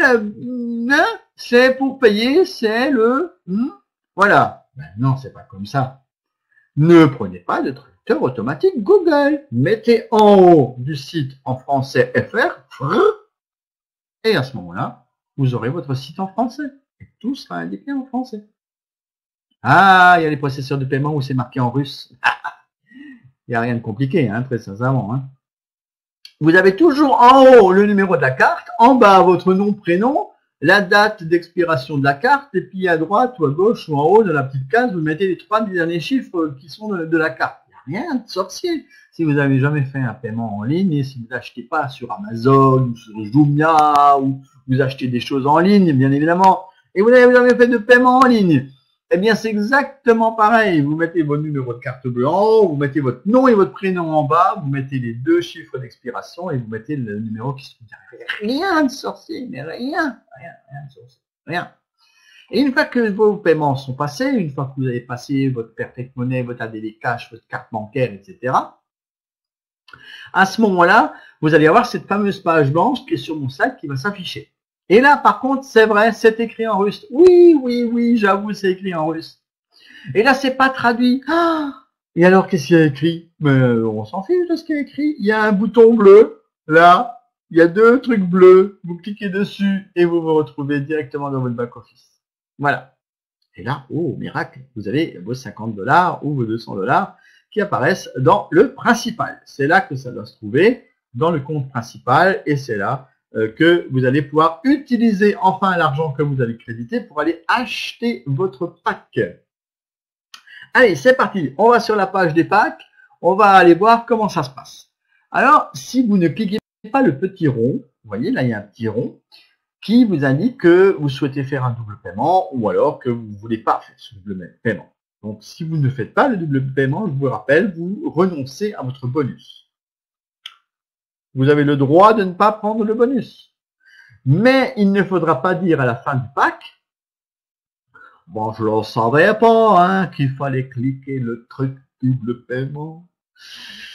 c'est pour payer, c'est voilà. Ben non, c'est pas comme ça. Ne prenez pas de traducteur automatique Google. Mettez en haut du site en français FR, et à ce moment-là, vous aurez votre site en français. Et tout sera indiqué en français. Ah, il y a les processeurs de paiement où c'est marqué en russe. Il n'y a rien de compliqué, hein, très sincèrement. Hein. Vous avez toujours en haut le numéro de la carte, en bas votre nom, prénom, la date d'expiration de la carte, et puis à droite ou à gauche ou en haut de la petite case, vous mettez les 3 derniers chiffres qui sont de la carte. Il n'y a rien de sorcier. Si vous n'avez jamais fait un paiement en ligne, et si vous n'achetez pas sur Amazon ou sur Jumia, ou vous achetez des choses en ligne, bien évidemment, et vous n'avez jamais fait de paiement en ligne, eh bien, c'est exactement pareil. Vous mettez votre numéro de carte bleue en haut, vous mettez votre nom et votre prénom en bas, vous mettez les 2 chiffres d'expiration et vous mettez le numéro qui se trouve derrière. Rien de sorcier, mais rien de sorcier, rien. Et une fois que vos paiements sont passés, une fois que vous avez passé votre Perfect Money, votre ADV Cash, votre carte bancaire, etc., à ce moment-là, vous allez avoir cette fameuse page blanche qui est sur mon site qui va s'afficher. Et là, par contre, c'est vrai, c'est écrit en russe. Oui, j'avoue, c'est écrit en russe. Et là, c'est pas traduit. Ah, et alors, qu'est-ce qu'il y a écrit? On s'en fiche de ce qu'il y a écrit. Il y a un bouton bleu, là. Il y a 2 trucs bleus. Vous cliquez dessus et vous vous retrouvez directement dans votre back-office. Voilà. Et là, oh, miracle, vous avez vos 50 $ ou vos 200 $ qui apparaissent dans le principal. C'est là que ça doit se trouver, dans le compte principal, et c'est là que vous allez pouvoir utiliser enfin l'argent que vous avez crédité pour aller acheter votre pack. Allez, c'est parti. On va sur la page des packs. On va aller voir comment ça se passe. Alors, si vous ne cliquez pas le petit rond, vous voyez, là, il y a un petit rond qui vous indique que vous souhaitez faire un double paiement ou alors que vous ne voulez pas faire ce double paiement. Donc, si vous ne faites pas le double paiement, je vous rappelle, vous renoncez à votre bonus. Vous avez le droit de ne pas prendre le bonus. Mais il ne faudra pas dire à la fin du pack, bon, je ne savais pas qu'il fallait cliquer le truc double paiement.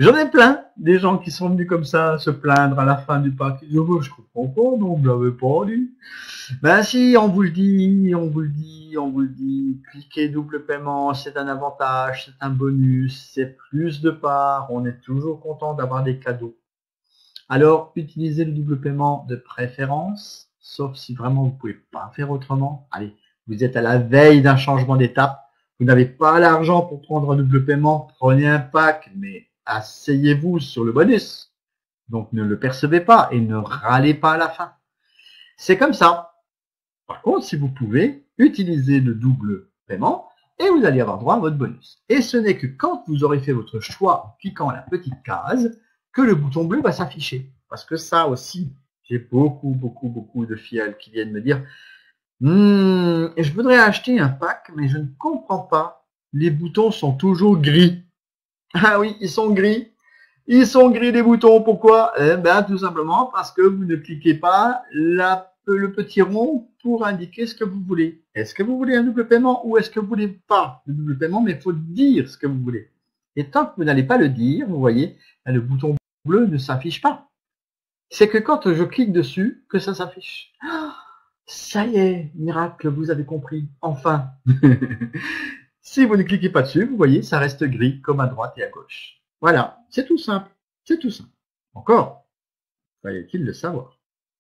J'en ai plein, des gens qui sont venus comme ça se plaindre à la fin du pack. Ils disent, oh, je comprends pas, non, on me l'avait pas dit. Ben si, on vous le dit, on vous le dit, on vous le dit. Cliquez double paiement, c'est un avantage, c'est un bonus, c'est plus de parts. On est toujours content d'avoir des cadeaux. Alors, utilisez le double paiement de préférence, sauf si vraiment vous ne pouvez pas faire autrement. Allez, vous êtes à la veille d'un changement d'étape. Vous n'avez pas l'argent pour prendre un double paiement, prenez un pack, mais asseyez-vous sur le bonus. Donc ne le percevez pas et ne râlez pas à la fin. C'est comme ça. Par contre, si vous pouvez, utilisez le double paiement et vous allez avoir droit à votre bonus. Et ce n'est que quand vous aurez fait votre choix en cliquant la petite case que le bouton bleu va s'afficher. Parce que ça aussi, j'ai beaucoup de filles qui viennent me dire je voudrais acheter un pack, mais je ne comprends pas. Les boutons sont toujours gris. Ah oui, ils sont gris. Ils sont gris les boutons. Pourquoi? Tout simplement parce que vous ne cliquez pas le petit rond pour indiquer ce que vous voulez. Est-ce que vous voulez un double paiement ou est-ce que vous voulez pas le double paiement? Mais il faut dire ce que vous voulez. Et tant que vous n'allez pas le dire, vous voyez, le bouton bleu ne s'affiche pas. C'est que quand je clique dessus que ça s'affiche. Ça y est, miracle, vous avez compris. Enfin. Si vous ne cliquez pas dessus, vous voyez, ça reste gris comme à droite et à gauche. Voilà, c'est tout simple. C'est tout simple. Encore, fallait-il le savoir.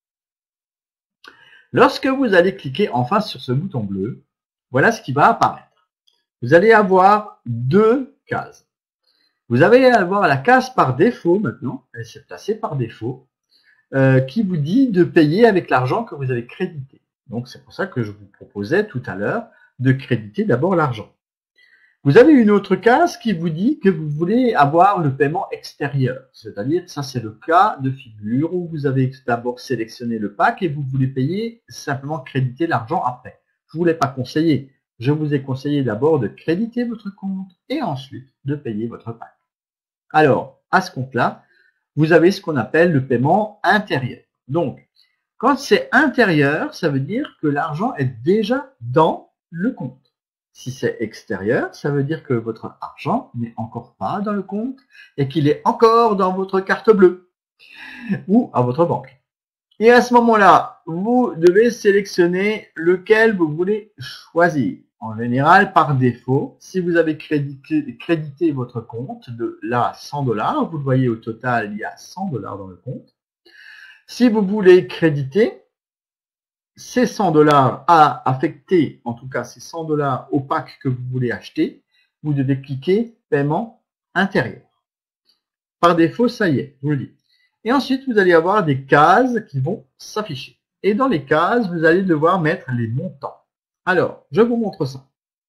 Lorsque vous allez cliquer enfin sur ce bouton bleu, voilà ce qui va apparaître. Vous allez avoir deux cases. Vous allez avoir la case par défaut maintenant, elle s'est placée par défaut, qui vous dit de payer avec l'argent que vous avez crédité. Donc c'est pour ça que je vous proposais tout à l'heure de créditer d'abord l'argent. Vous avez une autre case qui vous dit que vous voulez avoir le paiement extérieur. C'est-à-dire, ça c'est le cas de figure où vous avez d'abord sélectionné le pack et vous voulez payer simplement créditer l'argent après. Je ne vous l'ai pas conseillé. Je vous ai conseillé d'abord de créditer votre compte et ensuite de payer votre pack. Alors, à ce compte-là, vous avez ce qu'on appelle le paiement intérieur. Donc, quand c'est intérieur, ça veut dire que l'argent est déjà dans le compte. Si c'est extérieur, ça veut dire que votre argent n'est encore pas dans le compte et qu'il est encore dans votre carte bleue ou à votre banque. Et à ce moment-là, vous devez sélectionner lequel vous voulez choisir. En général, par défaut, si vous avez crédité votre compte de là 100 $, vous le voyez au total, il y a 100 $ dans le compte. Si vous voulez créditer ces 100 $ à affecter, en tout cas ces 100 $ au pack que vous voulez acheter, vous devez cliquer paiement intérieur. Par défaut, ça y est, je vous le dis. Et ensuite, vous allez avoir des cases qui vont s'afficher. Et dans les cases, vous allez devoir mettre les montants. Alors, je vous montre ça.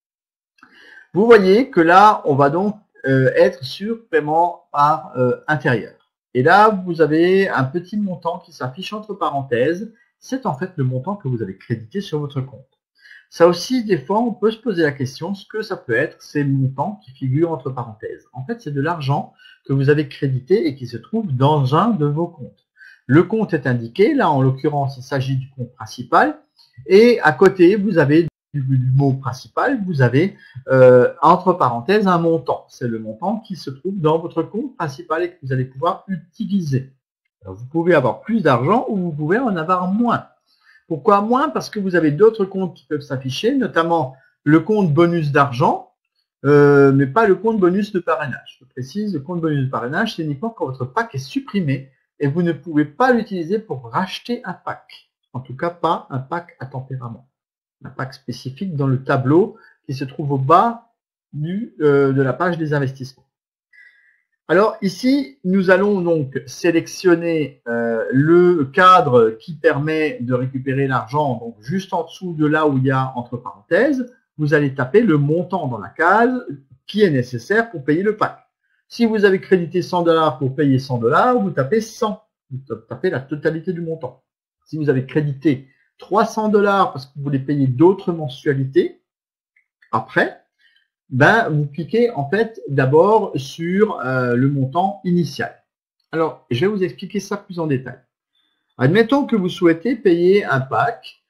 Vous voyez que là, on va donc être sur paiement par intérieur. Et là, vous avez un petit montant qui s'affiche entre parenthèses. C'est en fait le montant que vous avez crédité sur votre compte. Ça aussi, des fois, on peut se poser la question, ce que ça peut être, ces montants qui figurent entre parenthèses. En fait, c'est de l'argent que vous avez crédité et qui se trouve dans un de vos comptes. Le compte est indiqué, là, en l'occurrence, il s'agit du compte principal. Et à côté, vous avez du mot principal, vous avez entre parenthèses un montant. C'est le montant qui se trouve dans votre compte principal et que vous allez pouvoir utiliser. Alors, vous pouvez avoir plus d'argent ou vous pouvez en avoir moins. Pourquoi moins? Parce que vous avez d'autres comptes qui peuvent s'afficher, notamment le compte bonus d'argent, mais pas le compte bonus de parrainage. Je précise, le compte bonus de parrainage, c'est uniquement quand votre pack est supprimé et vous ne pouvez pas l'utiliser pour racheter un pack. En tout cas, pas un pack à tempérament. Un pack spécifique dans le tableau qui se trouve au bas de la page des investissements. Alors ici, nous allons donc sélectionner le cadre qui permet de récupérer l'argent. Donc juste en dessous de là où il y a entre parenthèses, vous allez taper le montant dans la case qui est nécessaire pour payer le pack. Si vous avez crédité 100 $ pour payer 100 $, vous tapez 100. Vous tapez la totalité du montant. Si vous avez crédité 300 $ parce que vous voulez payer d'autres mensualités, après, vous cliquez en fait d'abord sur le montant initial. Alors, je vais vous expliquer ça plus en détail. Admettons que vous souhaitez payer un pack,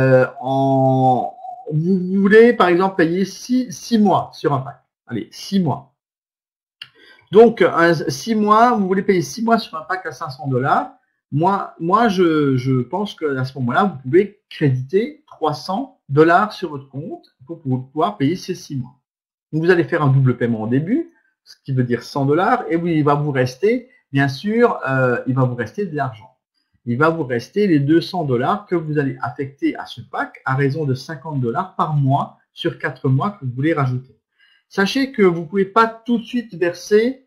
vous voulez par exemple payer 6 mois sur un pack. Allez, 6 mois. Donc, 6 mois, vous voulez payer 6 mois sur un pack à 500 $. Moi, je pense qu'à ce moment-là, vous pouvez créditer 300 $ sur votre compte pour pouvoir payer ces 6 mois. Donc, vous allez faire un double paiement au début, ce qui veut dire 100 $, et oui, il va vous rester, bien sûr, il va vous rester de l'argent. Il va vous rester les 200 $ que vous allez affecter à ce pack à raison de 50 $ par mois sur 4 mois que vous voulez rajouter. Sachez que vous ne pouvez pas tout de suite verser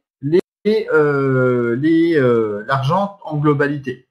l'argent en globalité.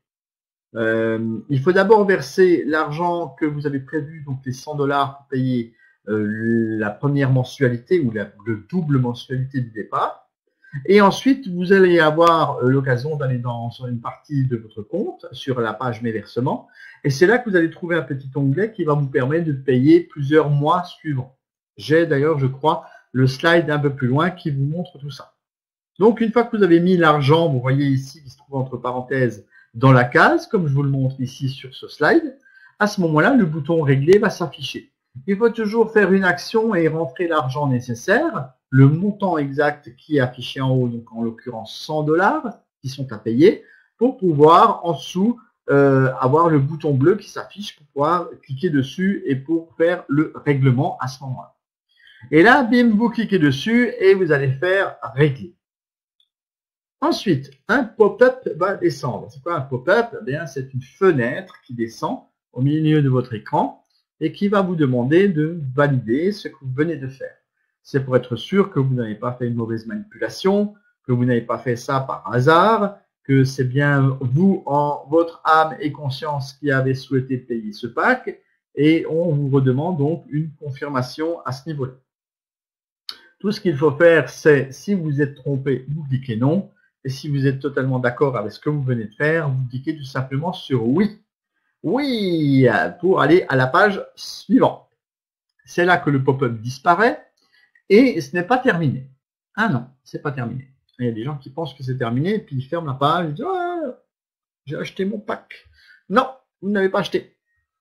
Il faut d'abord verser l'argent que vous avez prévu, donc les 100 $ pour payer la première mensualité ou le double mensualité du départ. Et ensuite, vous allez avoir l'occasion d'aller sur une partie de votre compte, sur la page Mes versements. Et c'est là que vous allez trouver un petit onglet qui va vous permettre de payer plusieurs mois suivants. J'ai d'ailleurs, je crois, le slide un peu plus loin qui vous montre tout ça. Donc, une fois que vous avez mis l'argent, vous voyez ici, qui se trouve entre parenthèses, dans la case, comme je vous le montre ici sur ce slide, à ce moment-là, le bouton Régler va s'afficher. Il faut toujours faire une action et rentrer l'argent nécessaire, le montant exact qui est affiché en haut, donc en l'occurrence 100 $ qui sont à payer, pour pouvoir en dessous avoir le bouton bleu qui s'affiche pour pouvoir cliquer dessus et pour faire le règlement à ce moment-là. Et là, bim, vous cliquez dessus et vous allez faire Régler. Ensuite, un pop-up va descendre. C'est quoi un pop-up? Eh bien, c'est une fenêtre qui descend au milieu de votre écran et qui va vous demander de valider ce que vous venez de faire. C'est pour être sûr que vous n'avez pas fait une mauvaise manipulation, que vous n'avez pas fait ça par hasard, que c'est bien vous, en votre âme et conscience, qui avez souhaité payer ce pack, et on vous redemande donc une confirmation à ce niveau-là. Tout ce qu'il faut faire, c'est, si vous êtes trompé, vous cliquez non, et si vous êtes totalement d'accord avec ce que vous venez de faire, vous cliquez tout simplement sur oui. Oui, pour aller à la page suivante. C'est là que le pop-up disparaît. Et ce n'est pas terminé. Ah non, c'est pas terminé. Il y a des gens qui pensent que c'est terminé, puis ils ferment la page, ils disent oh, j'ai acheté mon pack. Non, vous n'avez pas acheté.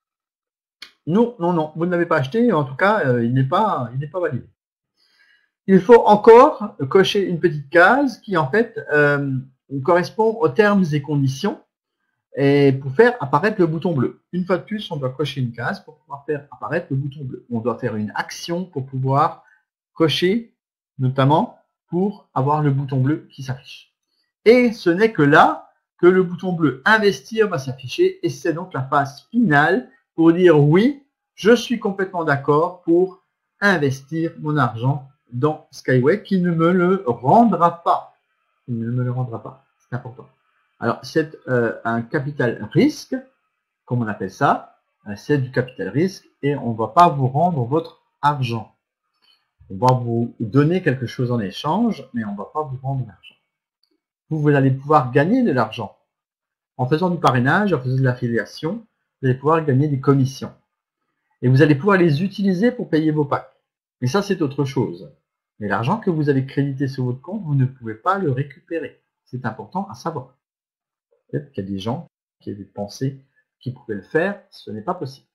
Non, vous ne l'avez pas acheté. En tout cas, il n'est pas validé. Il faut encore cocher une petite case qui en fait correspond aux termes et conditions et pour faire apparaître le bouton bleu. Une fois de plus, on doit cocher une case pour pouvoir faire apparaître le bouton bleu. On doit faire une action pour pouvoir cocher, notamment pour avoir le bouton bleu qui s'affiche. Et ce n'est que là que le bouton bleu investir va s'afficher et c'est donc la phase finale pour dire oui, je suis complètement d'accord pour investir mon argent dans Skyway qui ne me le rendra pas. Il ne me le rendra pas, c'est important. Alors c'est un capital risque, comme on appelle ça, c'est du capital risque et on ne va pas vous rendre votre argent. On va vous donner quelque chose en échange, mais on ne va pas vous rendre l'argent. Vous allez pouvoir gagner de l'argent. En faisant du parrainage, en faisant de l'affiliation, vous allez pouvoir gagner des commissions. Et vous allez pouvoir les utiliser pour payer vos packs. Mais ça, c'est autre chose. Mais l'argent que vous avez crédité sur votre compte, vous ne pouvez pas le récupérer. C'est important à savoir. Peut-être qu'il y a des gens qui avaient pensé qu'ils pouvaient le faire. Ce n'est pas possible.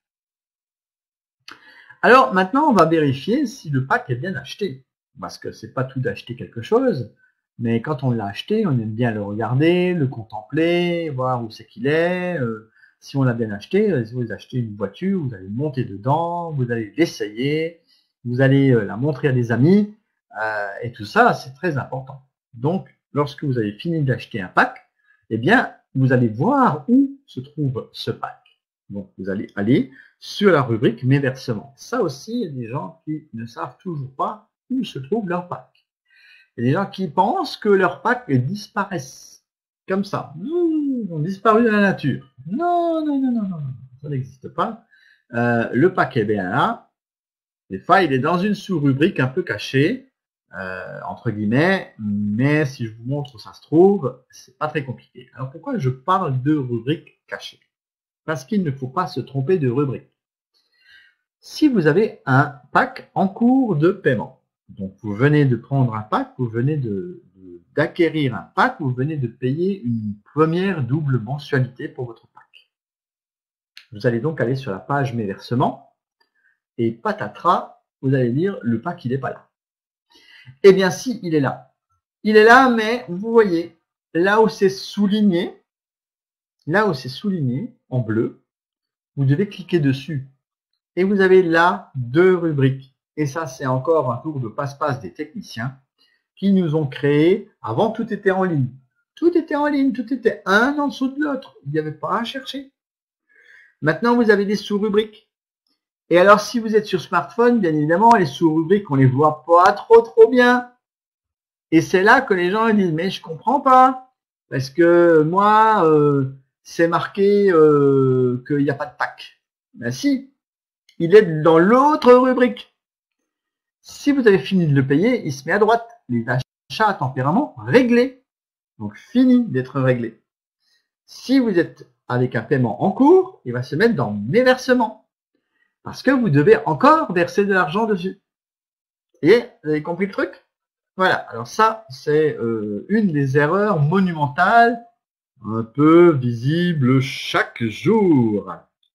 Alors maintenant, on va vérifier si le pack est bien acheté. Parce que c'est pas tout d'acheter quelque chose, mais quand on l'a acheté, on aime bien le regarder, le contempler, voir où c'est qu'il est. Si on l'a bien acheté, si vous achetez une voiture, vous allez monter dedans, vous allez l'essayer, vous allez la montrer à des amis, et tout ça, c'est très important. Donc, lorsque vous avez fini d'acheter un pack, eh bien, vous allez voir où se trouve ce pack. Donc, vous allez aller sur la rubrique Mes versements. Ça aussi, il y a des gens qui ne savent toujours pas où se trouve leur pack. Il y a des gens qui pensent que leurs packs disparaissent. Comme ça. Ils ont disparu de la nature. Non, ça n'existe pas. Le pack est bien là. Des fois, il est dans une sous-rubrique un peu cachée, entre guillemets, mais si je vous montre où ça se trouve, c'est pas très compliqué. Alors pourquoi je parle de rubrique cachée? Parce qu'il ne faut pas se tromper de rubrique. Si vous avez un pack en cours de paiement, donc vous venez de prendre un pack, vous venez d'acquérir un pack, vous venez de payer une première double mensualité pour votre pack. Vous allez donc aller sur la page Mes versements et patatras, vous allez dire le pack il n'est pas là. Eh bien si il est là, Il est là, mais vous voyez, là où c'est souligné en bleu, vous devez cliquer dessus. Et vous avez là 2 rubriques. Et ça, c'est encore un tour de passe-passe des techniciens qui nous ont créé. Avant, tout était en ligne. Tout était en ligne, tout était un en dessous de l'autre. Il n'y avait pas à chercher. Maintenant, vous avez des sous-rubriques. Et alors, si vous êtes sur smartphone, bien évidemment, les sous-rubriques, on les voit pas trop bien. Et c'est là que les gens disent, mais je comprends pas. Parce que moi, c'est marqué qu'il n'y a pas de TAC. Ben si, il est dans l'autre rubrique. Si vous avez fini de le payer, il se met à droite. Les achats à tempérament réglés. Donc, fini d'être réglé. Si vous êtes avec un paiement en cours, il va se mettre dans mes versements. Parce que vous devez encore verser de l'argent dessus. Et vous avez compris le truc? Voilà. Alors ça, c'est une des erreurs monumentales, un peu visibles chaque jour.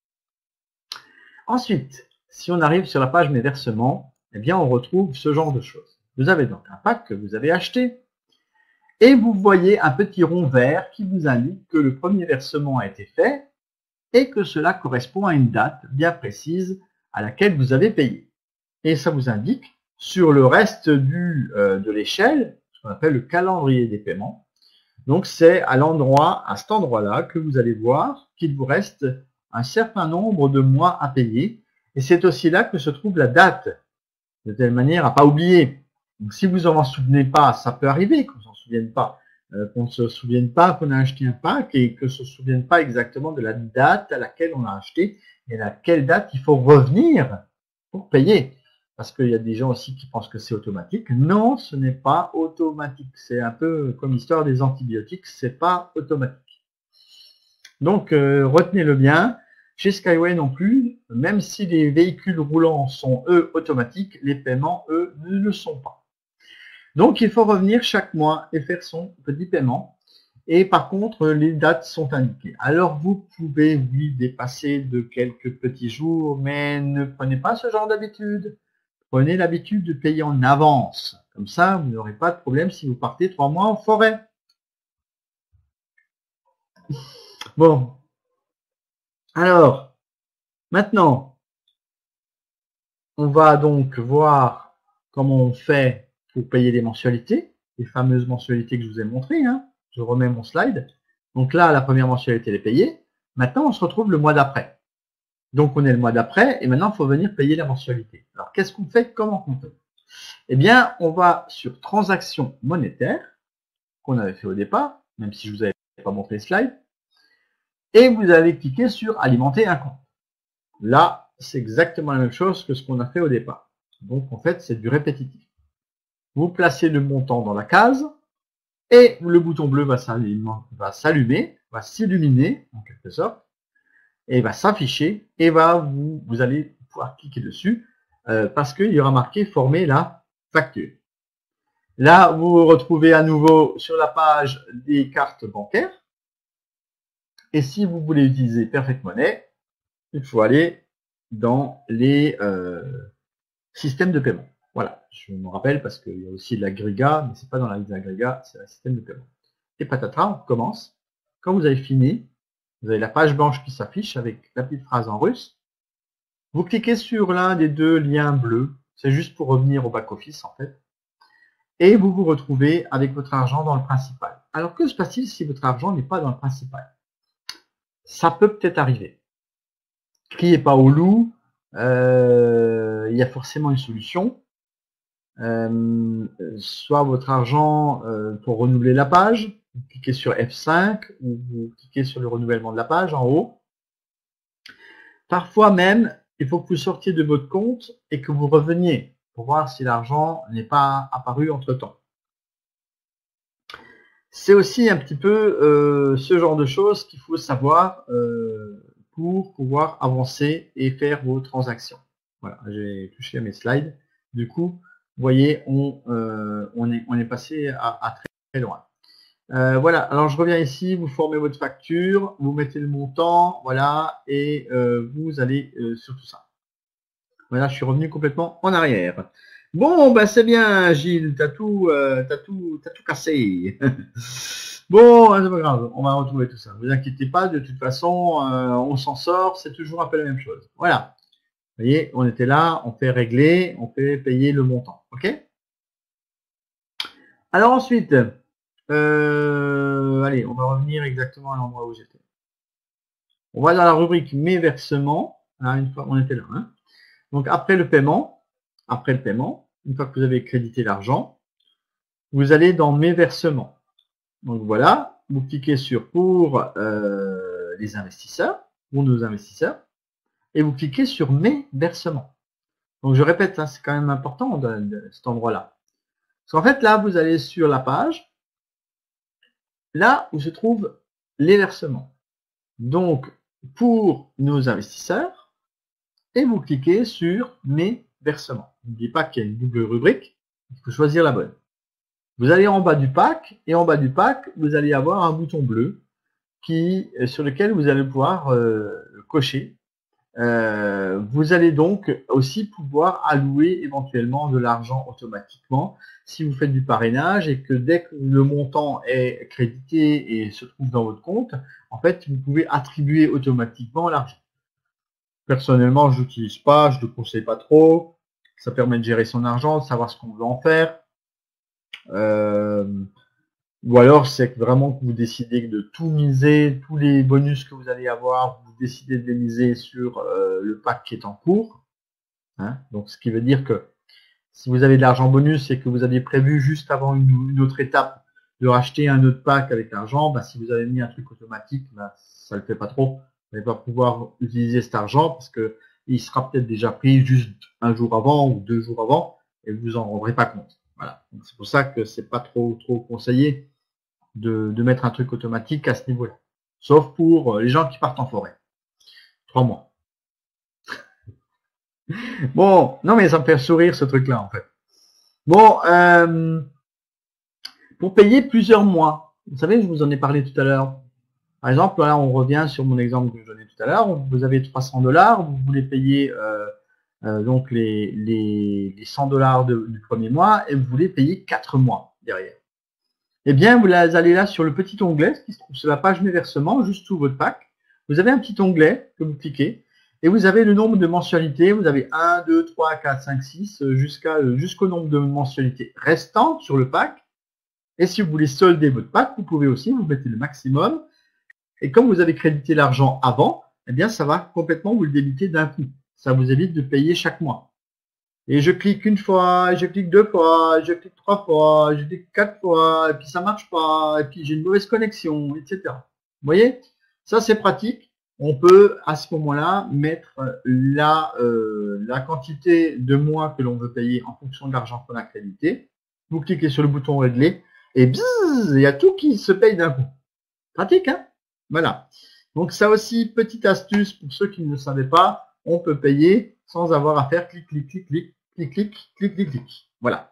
Ensuite, si on arrive sur la page mes versements, eh bien, on retrouve ce genre de choses. Vous avez donc un pack que vous avez acheté et vous voyez un petit rond vert qui vous indique que le premier versement a été fait et que cela correspond à une date bien précise à laquelle vous avez payé. Et ça vous indique sur le reste de l'échelle, ce qu'on appelle le calendrier des paiements. Donc c'est à cet endroit-là, que vous allez voir qu'il vous reste un certain nombre de mois à payer. Et c'est aussi là que se trouve la date, de telle manière à pas oublier. Donc si vous en souvenez pas, ça peut arriver qu'on ne s'en souvienne pas. Qu'on ne se souvienne pas qu'on a acheté un pack et que ne se souvienne pas exactement de la date à laquelle on a acheté et à quelle date il faut revenir pour payer. Parce qu'il y a des gens aussi qui pensent que c'est automatique. Non, ce n'est pas automatique. C'est un peu comme l'histoire des antibiotiques, c'est pas automatique. Donc, retenez-le bien. Chez Skyway non plus, même si les véhicules roulants sont, eux, automatiques, les paiements, eux, ne le sont pas. Donc, il faut revenir chaque mois et faire son petit paiement. Et par contre, les dates sont indiquées. Alors, vous pouvez, oui, dépasser de quelques petits jours, mais ne prenez pas ce genre d'habitude. Prenez l'habitude de payer en avance. Comme ça, vous n'aurez pas de problème si vous partez 3 mois en forêt. Bon. Alors, maintenant, on va donc voir comment on fait pour payer les mensualités, les fameuses mensualités que je vous ai montrées. Hein. Je remets mon slide. Donc là, la première mensualité elle est payée. Maintenant, on se retrouve le mois d'après. Donc, on est le mois d'après et maintenant, il faut venir payer la mensualité. Alors, qu'est-ce qu'on fait? Comment on fait? Eh bien, on va sur transactions monétaires qu'on avait fait au départ, même si je vous avais pas montré le slide. Et vous allez cliquer sur alimenter un compte. Là, c'est exactement la même chose que ce qu'on a fait au départ. Donc, en fait, c'est du répétitif. Vous placez le montant dans la case et le bouton bleu va s'allumer, va s'illuminer en quelque sorte, et va s'afficher et vous allez pouvoir cliquer dessus parce qu'il y aura marqué former la facture. Là, vous vous retrouvez à nouveau sur la page des cartes bancaires. Et si vous voulez utiliser Perfect Money, il faut aller dans les systèmes de paiement. Voilà, je me rappelle parce qu'il y a aussi de l'agrégat, mais c'est pas dans la liste d'agrégat, c'est le système de paiement. Et patatras, on commence. Quand vous avez fini, vous avez la page blanche qui s'affiche avec la petite phrase en russe. Vous cliquez sur l'un des 2 liens bleus, c'est juste pour revenir au back-office en fait. Et vous vous retrouvez avec votre argent dans le principal. Alors que se passe-t-il si votre argent n'est pas dans le principal? Ça peut peut-être arriver. Criez pas au loup, il y a forcément une solution. Soit votre argent pour renouveler la page, vous cliquez sur F5 ou vous cliquez sur le renouvellement de la page en haut. Parfois même, il faut que vous sortiez de votre compte et que vous reveniez pour voir si l'argent n'est pas apparu entre-temps. C'est aussi un petit peu ce genre de choses qu'il faut savoir pour pouvoir avancer et faire vos transactions. Voilà, j'ai touché à mes slides. Du coup, vous voyez, on est passé à très loin. Voilà, alors je reviens ici, vous formez votre facture, vous mettez le montant, voilà, et vous allez sur tout ça. Voilà, je suis revenu complètement en arrière. Bon, bah c'est bien, Gilles, t'as tout cassé. Bon, c'est pas grave, on va retrouver tout ça. Ne vous inquiétez pas, de toute façon, on s'en sort, c'est toujours un peu la même chose. Voilà. Vous voyez, on était là, on fait régler, on fait payer le montant. OK? Alors ensuite, allez, on va revenir exactement à l'endroit où j'étais. On va dans la rubrique mes versements. Là, une fois, on était là. Hein. Donc après le paiement, une fois que vous avez crédité l'argent, vous allez dans mes versements. Donc voilà, vous cliquez sur pour les investisseurs, pour nos investisseurs, et vous cliquez sur mes versements. Donc je répète, hein, c'est quand même important de cet endroit-là. Parce qu'en fait, là, vous allez sur la page, là où se trouvent les versements. Donc, pour nos investisseurs, et vous cliquez sur mes versements. N'oubliez pas qu'il y a une double rubrique, il faut choisir la bonne. Vous allez en bas du pack, et en bas du pack, vous allez avoir un bouton bleu sur lequel vous allez pouvoir cocher. Vous allez donc aussi pouvoir allouer éventuellement de l'argent automatiquement si vous faites du parrainage et que dès que le montant est crédité et se trouve dans votre compte, en fait, vous pouvez attribuer automatiquement l'argent. Personnellement, je l'utilise pas, je ne le conseille pas trop. Ça permet de gérer son argent, de savoir ce qu'on veut en faire. Ou alors, c'est vraiment que vous décidez de tout miser, tous les bonus que vous allez avoir, vous décidez de les miser sur le pack qui est en cours. Hein. Donc, ce qui veut dire que si vous avez de l'argent bonus et que vous aviez prévu juste avant une autre étape de racheter un autre pack avec l'argent, bah, si vous avez mis un truc automatique, bah, ça ne le fait pas trop. Vous n'allez pas pouvoir utiliser cet argent parce que il sera peut-être déjà pris juste un jour avant ou 2 jours avant et vous vous en rendrez pas compte. Voilà. C'est pour ça que c'est pas trop conseillé de mettre un truc automatique à ce niveau-là. Sauf pour les gens qui partent en forêt. 3 mois. Bon, non mais ça me fait sourire ce truc-là en fait. Bon, pour payer plusieurs mois, vous savez, je vous en ai parlé tout à l'heure. Par exemple, là, on revient sur mon exemple que je donnais tout à l'heure. Vous avez $300, vous voulez payer donc les $100 du premier mois et vous voulez payer 4 mois derrière. Eh bien, vous allez là sur le petit onglet qui se trouve sur la page mes versements, juste sous votre pack. Vous avez un petit onglet que vous cliquez et vous avez le nombre de mensualités. Vous avez 1, 2, 3, 4, 5, 6 jusqu'au nombre de mensualités restantes sur le pack. Et si vous voulez solder votre pack, vous pouvez aussi, vous mettez le maximum. Et comme vous avez crédité l'argent avant, eh bien, ça va complètement vous le débiter d'un coup. Ça vous évite de payer chaque mois. Et je clique une fois, je clique 2 fois, je clique 3 fois, je clique 4 fois, et puis ça marche pas, et puis j'ai une mauvaise connexion, etc. Vous voyez, ça c'est pratique. On peut à ce moment-là mettre la quantité de mois que l'on veut payer en fonction de l'argent qu'on a crédité. Vous cliquez sur le bouton régler et bzzz, il y a tout qui se paye d'un coup. Pratique, hein? Voilà. Donc ça aussi, petite astuce pour ceux qui ne le savaient pas, on peut payer sans avoir à faire clic, clic, clic, clic, clic, clic, clic, clic, clic. Voilà.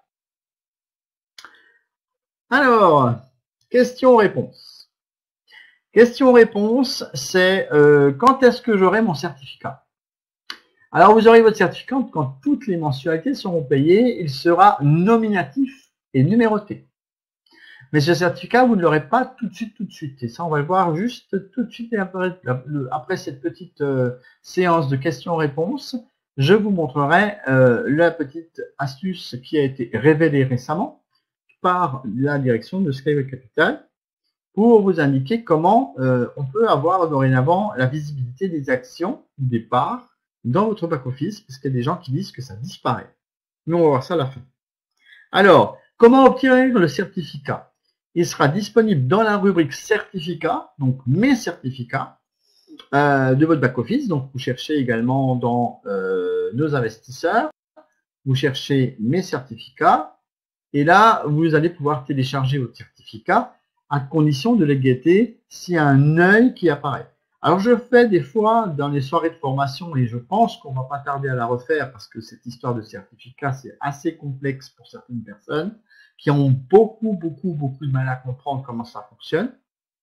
Alors, question-réponse. Question-réponse, c'est quand est-ce que j'aurai mon certificat? Alors, vous aurez votre certificat quand toutes les mensualités seront payées. Il sera nominatif et numéroté. Mais ce certificat, vous ne l'aurez pas tout de suite. Et ça, on va le voir juste tout de suite. Et après cette petite séance de questions-réponses, je vous montrerai la petite astuce qui a été révélée récemment par la direction de Skyway Capital pour vous indiquer comment on peut avoir dorénavant la visibilité des actions, des parts dans votre back-office, parce qu'il y a des gens qui disent que ça disparaît. Mais on va voir ça à la fin. Alors, comment obtenir le certificat? Il sera disponible dans la rubrique certificats, donc mes certificats de votre back-office. Donc, vous cherchez également dans nos investisseurs, vous cherchez mes certificats, et là, vous allez pouvoir télécharger votre certificat à condition de les guetter s'il y a un œil qui apparaît. Alors, je fais des fois dans les soirées de formation, et je pense qu'on ne va pas tarder à la refaire parce que cette histoire de certificat, c'est assez complexe pour certaines personnes qui ont beaucoup de mal à comprendre comment ça fonctionne.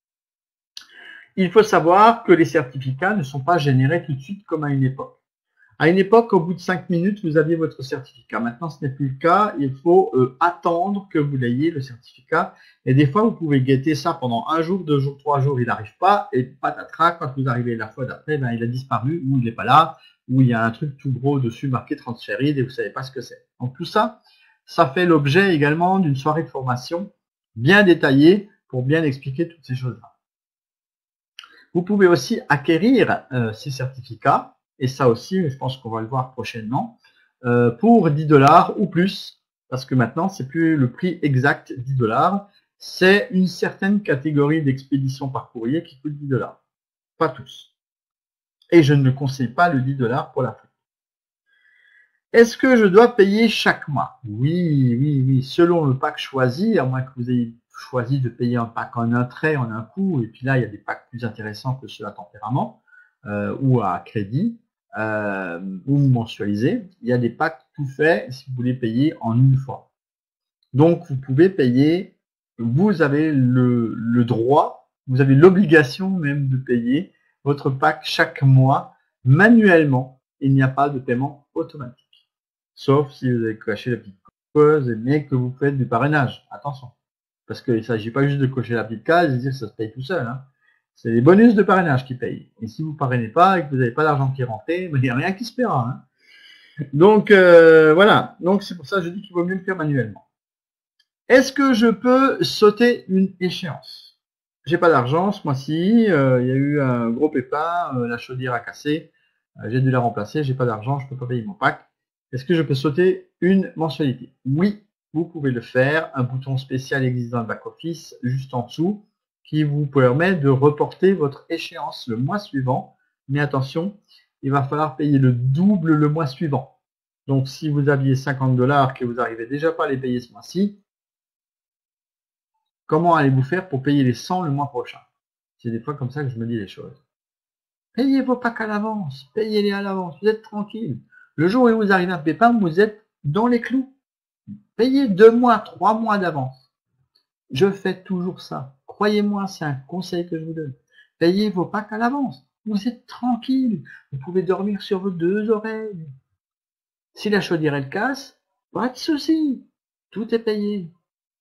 Il faut savoir que les certificats ne sont pas générés tout de suite comme à une époque. À une époque, au bout de 5 minutes, vous aviez votre certificat. Maintenant, ce n'est plus le cas. Il faut attendre que vous l'ayez, le certificat. Et des fois, vous pouvez guetter ça pendant 1 jour, 2 jours, 3 jours, il n'arrive pas. Et patatras, quand vous arrivez la fois d'après, ben, il a disparu, ou il n'est pas là, ou il y a un truc tout gros dessus marqué transféré et vous ne savez pas ce que c'est. Donc tout ça, ça fait l'objet également d'une soirée de formation bien détaillée pour bien expliquer toutes ces choses-là. Vous pouvez aussi acquérir ces certificats. Et ça aussi, je pense qu'on va le voir prochainement, pour 10 $ ou plus, parce que maintenant, c'est plus le prix exact 10 $, c'est une certaine catégorie d'expédition par courrier qui coûte 10 $. Pas tous. Et je ne conseille pas le 10 $ pour l'Afrique. Est-ce que je dois payer chaque mois? Oui, selon le pack choisi, à moins que vous ayez choisi de payer un pack en un trait, en un coup, et puis là, il y a des packs plus intéressants que ceux à tempérament, ou à crédit, ou mensualisé. Il y a des packs tout faits si vous voulez payer en une fois. Donc vous pouvez payer, vous avez le droit, vous avez l'obligation même de payer votre pack chaque mois manuellement. Il n'y a pas de paiement automatique. Sauf si vous avez coché la petite case mais que vous faites du parrainage. Attention. Parce qu'il ne s'agit pas juste de cocher la petite case et de dire que ça se paye tout seul. Hein. C'est les bonus de parrainage qui payent. Et si vous ne parrainez pas et que vous n'avez pas d'argent qui est rentré, il n'y a rien qui se paiera. Hein. Donc, voilà. Donc, c'est pour ça que je dis qu'il vaut mieux le faire manuellement. Est-ce que je peux sauter une échéance? J'ai pas d'argent ce mois-ci. Il y a eu un gros pépin. La chaudière a cassé. J'ai dû la remplacer. J'ai pas d'argent. Je peux pas payer mon pack. Est-ce que je peux sauter une mensualité? Oui, vous pouvez le faire. Un bouton spécial existe dans le back-office, juste en dessous, qui vous permet de reporter votre échéance le mois suivant. Mais attention, il va falloir payer le double le mois suivant. Donc, si vous aviez 50 $, que vous n'arrivez déjà pas à les payer ce mois-ci, comment allez-vous faire pour payer les 100 le mois prochain? C'est des fois comme ça que je me dis les choses. Payez vos packs à l'avance, payez-les à l'avance, vous êtes tranquille. Le jour où vous arrivez à un pépin, vous êtes dans les clous. Payez 2 mois, 3 mois d'avance. Je fais toujours ça. Croyez-moi, c'est un conseil que je vous donne. Payez vos packs à l'avance. Vous êtes tranquille. Vous pouvez dormir sur vos 2 oreilles. Si la chaudière elle casse, pas de souci. Tout est payé.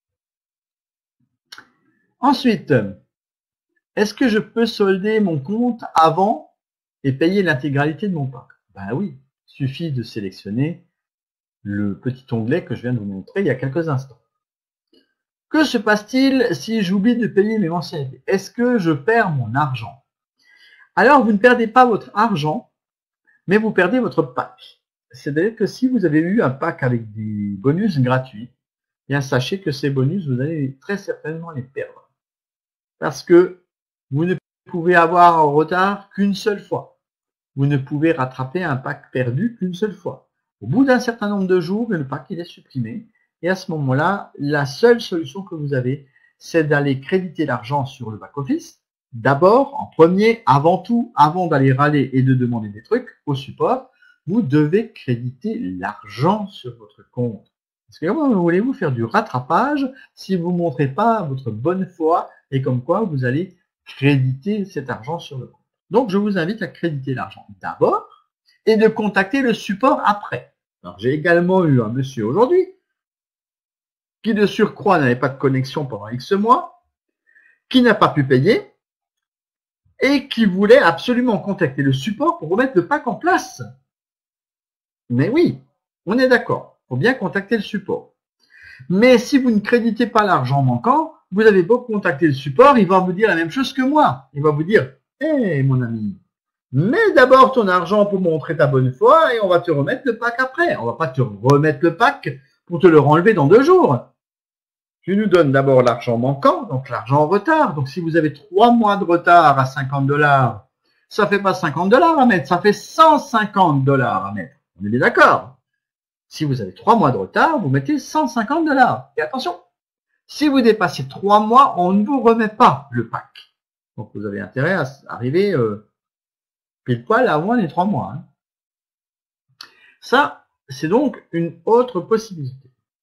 Ensuite, est-ce que je peux solder mon compte avant et payer l'intégralité de mon pack? Ben oui, il suffit de sélectionner le petit onglet que je viens de vous montrer il y a quelques instants. Que se passe-t-il si j'oublie de payer mes mensualités? Est-ce que je perds mon argent? Alors, vous ne perdez pas votre argent, mais vous perdez votre pack. C'est-à-dire que si vous avez eu un pack avec des bonus gratuits, bien sachez que ces bonus, vous allez très certainement les perdre. Parce que vous ne pouvez avoir en retard qu'une seule fois. Vous ne pouvez rattraper un pack perdu qu'une seule fois. Au bout d'un certain nombre de jours, le pack il est supprimé. Et à ce moment-là, la seule solution que vous avez, c'est d'aller créditer l'argent sur le back-office. D'abord, en premier, avant tout, avant d'aller râler et de demander des trucs au support, vous devez créditer l'argent sur votre compte. Parce que comment voulez-vous faire du rattrapage si vous ne montrez pas votre bonne foi et comme quoi vous allez créditer cet argent sur le compte. Donc, je vous invite à créditer l'argent d'abord et de contacter le support après. Alors, j'ai également eu un monsieur aujourd'hui qui de surcroît n'avait pas de connexion pendant X mois, qui n'a pas pu payer et qui voulait absolument contacter le support pour remettre le pack en place. Mais oui, on est d'accord, il faut bien contacter le support. Mais si vous ne créditez pas l'argent manquant, vous avez beau contacter le support, il va vous dire la même chose que moi. Il va vous dire, hé mon ami, mets d'abord ton argent pour montrer ta bonne foi et on va te remettre le pack après. On va pas te remettre le pack pour te le renlever dans 2 jours. Tu nous donnes d'abord l'argent manquant, donc l'argent en retard. Donc si vous avez 3 mois de retard à 50 $, ça fait pas 50 $ à mettre, ça fait 150 $ à mettre. On est bien d'accord? Si vous avez 3 mois de retard, vous mettez 150 $. Et attention, si vous dépassez 3 mois, on ne vous remet pas le pack. Donc vous avez intérêt à arriver pile poil avant les 3 mois. Hein. Ça, c'est donc une autre possibilité.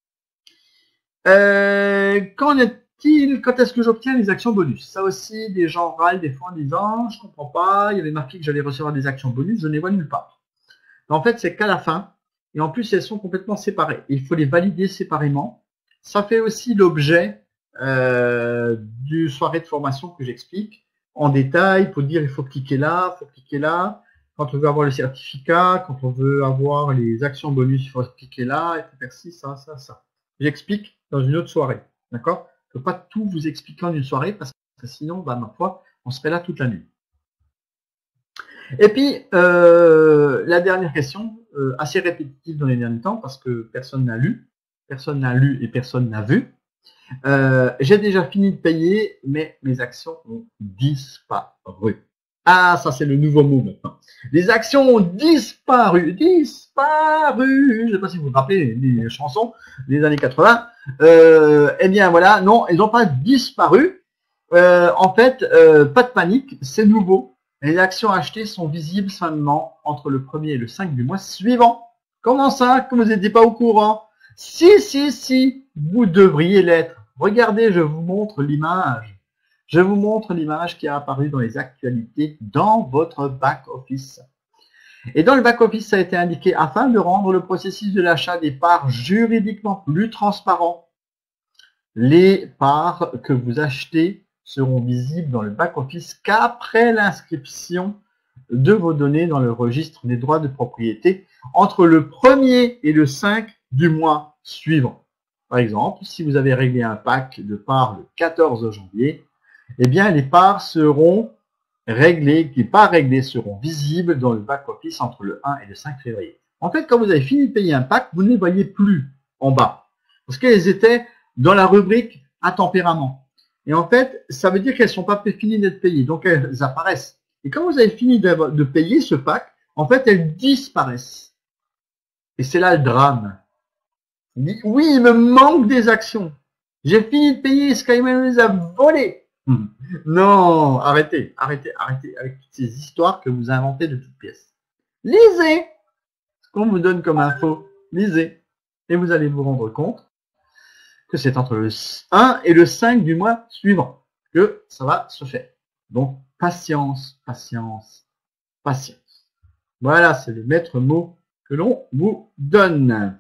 Qu'en est-il? Quand est-ce que j'obtiens les actions bonus? Ça aussi, des gens râlent des fois en disant, je comprends pas, il y avait marqué que j'allais recevoir des actions bonus, je ne les vois nulle part. En fait, c'est qu'à la fin. Et en plus, elles sont complètement séparées. Il faut les valider séparément. Ça fait aussi l'objet du soirée de formation que j'explique en détail pour dire il faut cliquer là, il faut cliquer là. Quand on veut avoir le certificat, quand on veut avoir les actions bonus, il faut cliquer là, il faut faire ci, ça, ça, ça. J'explique dans une autre soirée. D'accord? Je ne peux pas tout vous expliquer en une soirée parce que sinon, bah, ma foi, on serait là toute la nuit. Et puis, la dernière question, assez répétitive dans les derniers temps parce que personne n'a lu et personne n'a vu. J'ai déjà fini de payer, mais mes actions ont disparu. Ah, ça c'est le nouveau mot maintenant. Les actions ont disparu. Je ne sais pas si vous vous rappelez les chansons des années 80. Eh bien voilà, non, elles n'ont pas disparu. En fait, pas de panique, c'est nouveau. Les actions achetées sont visibles seulement entre le 1er et le 5 du mois suivant. Comment ça, que vous n'étiez pas au courant? Si, vous devriez l'être. Regardez, je vous montre l'image. Je vous montre l'image qui a apparu dans les actualités dans votre back-office. Et dans le back-office, ça a été indiqué afin de rendre le processus de l'achat des parts juridiquement plus transparent. Les parts que vous achetez seront visibles dans le back-office qu'après l'inscription de vos données dans le registre des droits de propriété entre le 1er et le 5 du mois suivant. Par exemple, si vous avez réglé un pack de parts le 14 janvier, eh bien, les parts seront réglées, les parts réglées seront visibles dans le back-office entre le 1 et le 5 février. En fait, quand vous avez fini de payer un pack, vous ne les voyez plus en bas. Parce qu'elles étaient dans la rubrique à tempérament. Et en fait, ça veut dire qu'elles ne sont pas finies d'être payées. Donc, elles apparaissent. Et quand vous avez fini de payer ce pack, en fait, elles disparaissent. Et c'est là le drame. Oui, il me manque des actions. J'ai fini de payer, Skyman les a volées. Non, arrêtez avec toutes ces histoires que vous inventez de toutes pièces. Lisez ce qu'on vous donne comme info. Lisez. Et vous allez vous rendre compte que c'est entre le 1 et le 5 du mois suivant que ça va se faire. Donc, patience. Voilà, c'est le maître mot que l'on vous donne.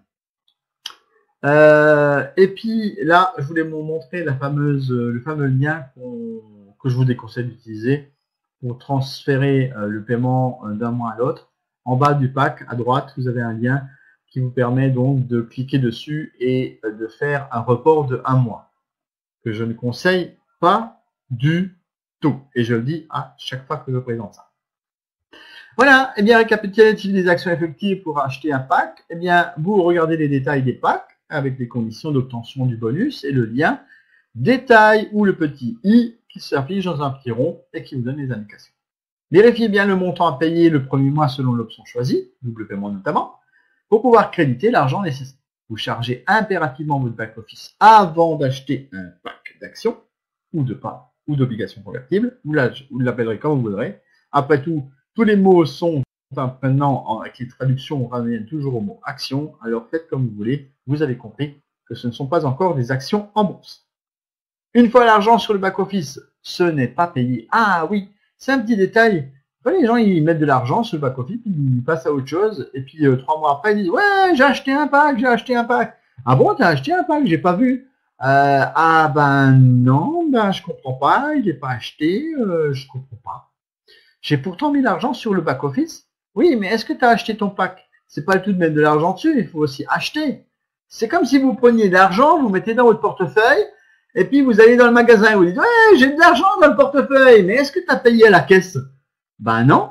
Et puis là, je voulais vous montrer le fameux lien que je vous déconseille d'utiliser pour transférer le paiement d'un mois à l'autre. En bas du pack, à droite, vous avez un lien qui vous permet donc de cliquer dessus et de faire un report de 1 mois, que je ne conseille pas du tout. Et je le dis à chaque fois que je présente ça. Voilà, et bien récapitulatif des actions effectives pour acheter un pack. Eh bien, vous regardez les détails des packs avec les conditions d'obtention du bonus et le lien détail ou le petit i qui s'affiche dans un petit rond et qui vous donne les indications. Vérifiez bien le montant à payer le premier mois selon l'option choisie, double paiement notamment, pour pouvoir créditer l'argent nécessaire. Vous chargez impérativement votre back-office avant d'acheter un pack d'actions ou de parts ou d'obligations convertibles. Vous l'appellerez comme vous voudrez. Après tout, tous les mots sont maintenant, avec les traductions, on ramène toujours au mot action. Alors faites comme vous voulez. Vous avez compris que ce ne sont pas encore des actions en bourse. Une fois l'argent sur le back-office, ce n'est pas payé. Ah oui, c'est un petit détail. Les gens, ils mettent de l'argent sur le back-office, ils passent à autre chose. Et puis 3 mois après, ils disent « Ouais, j'ai acheté un pack. Ah bon, t'as acheté un pack? J'ai pas vu. Ah ben non, ben je comprends pas. Il n'est pas acheté. Je comprends pas. J'ai pourtant mis l'argent sur le back-office. Oui, mais est-ce que tu as acheté ton pack? C'est pas le tout de mettre de l'argent dessus, il faut aussi acheter. C'est comme si vous preniez de l'argent, vous mettez dans votre portefeuille, et puis vous allez dans le magasin et vous dites « Ouais, j'ai de l'argent dans le portefeuille, mais est-ce que tu as payé à la caisse ?» Ben non.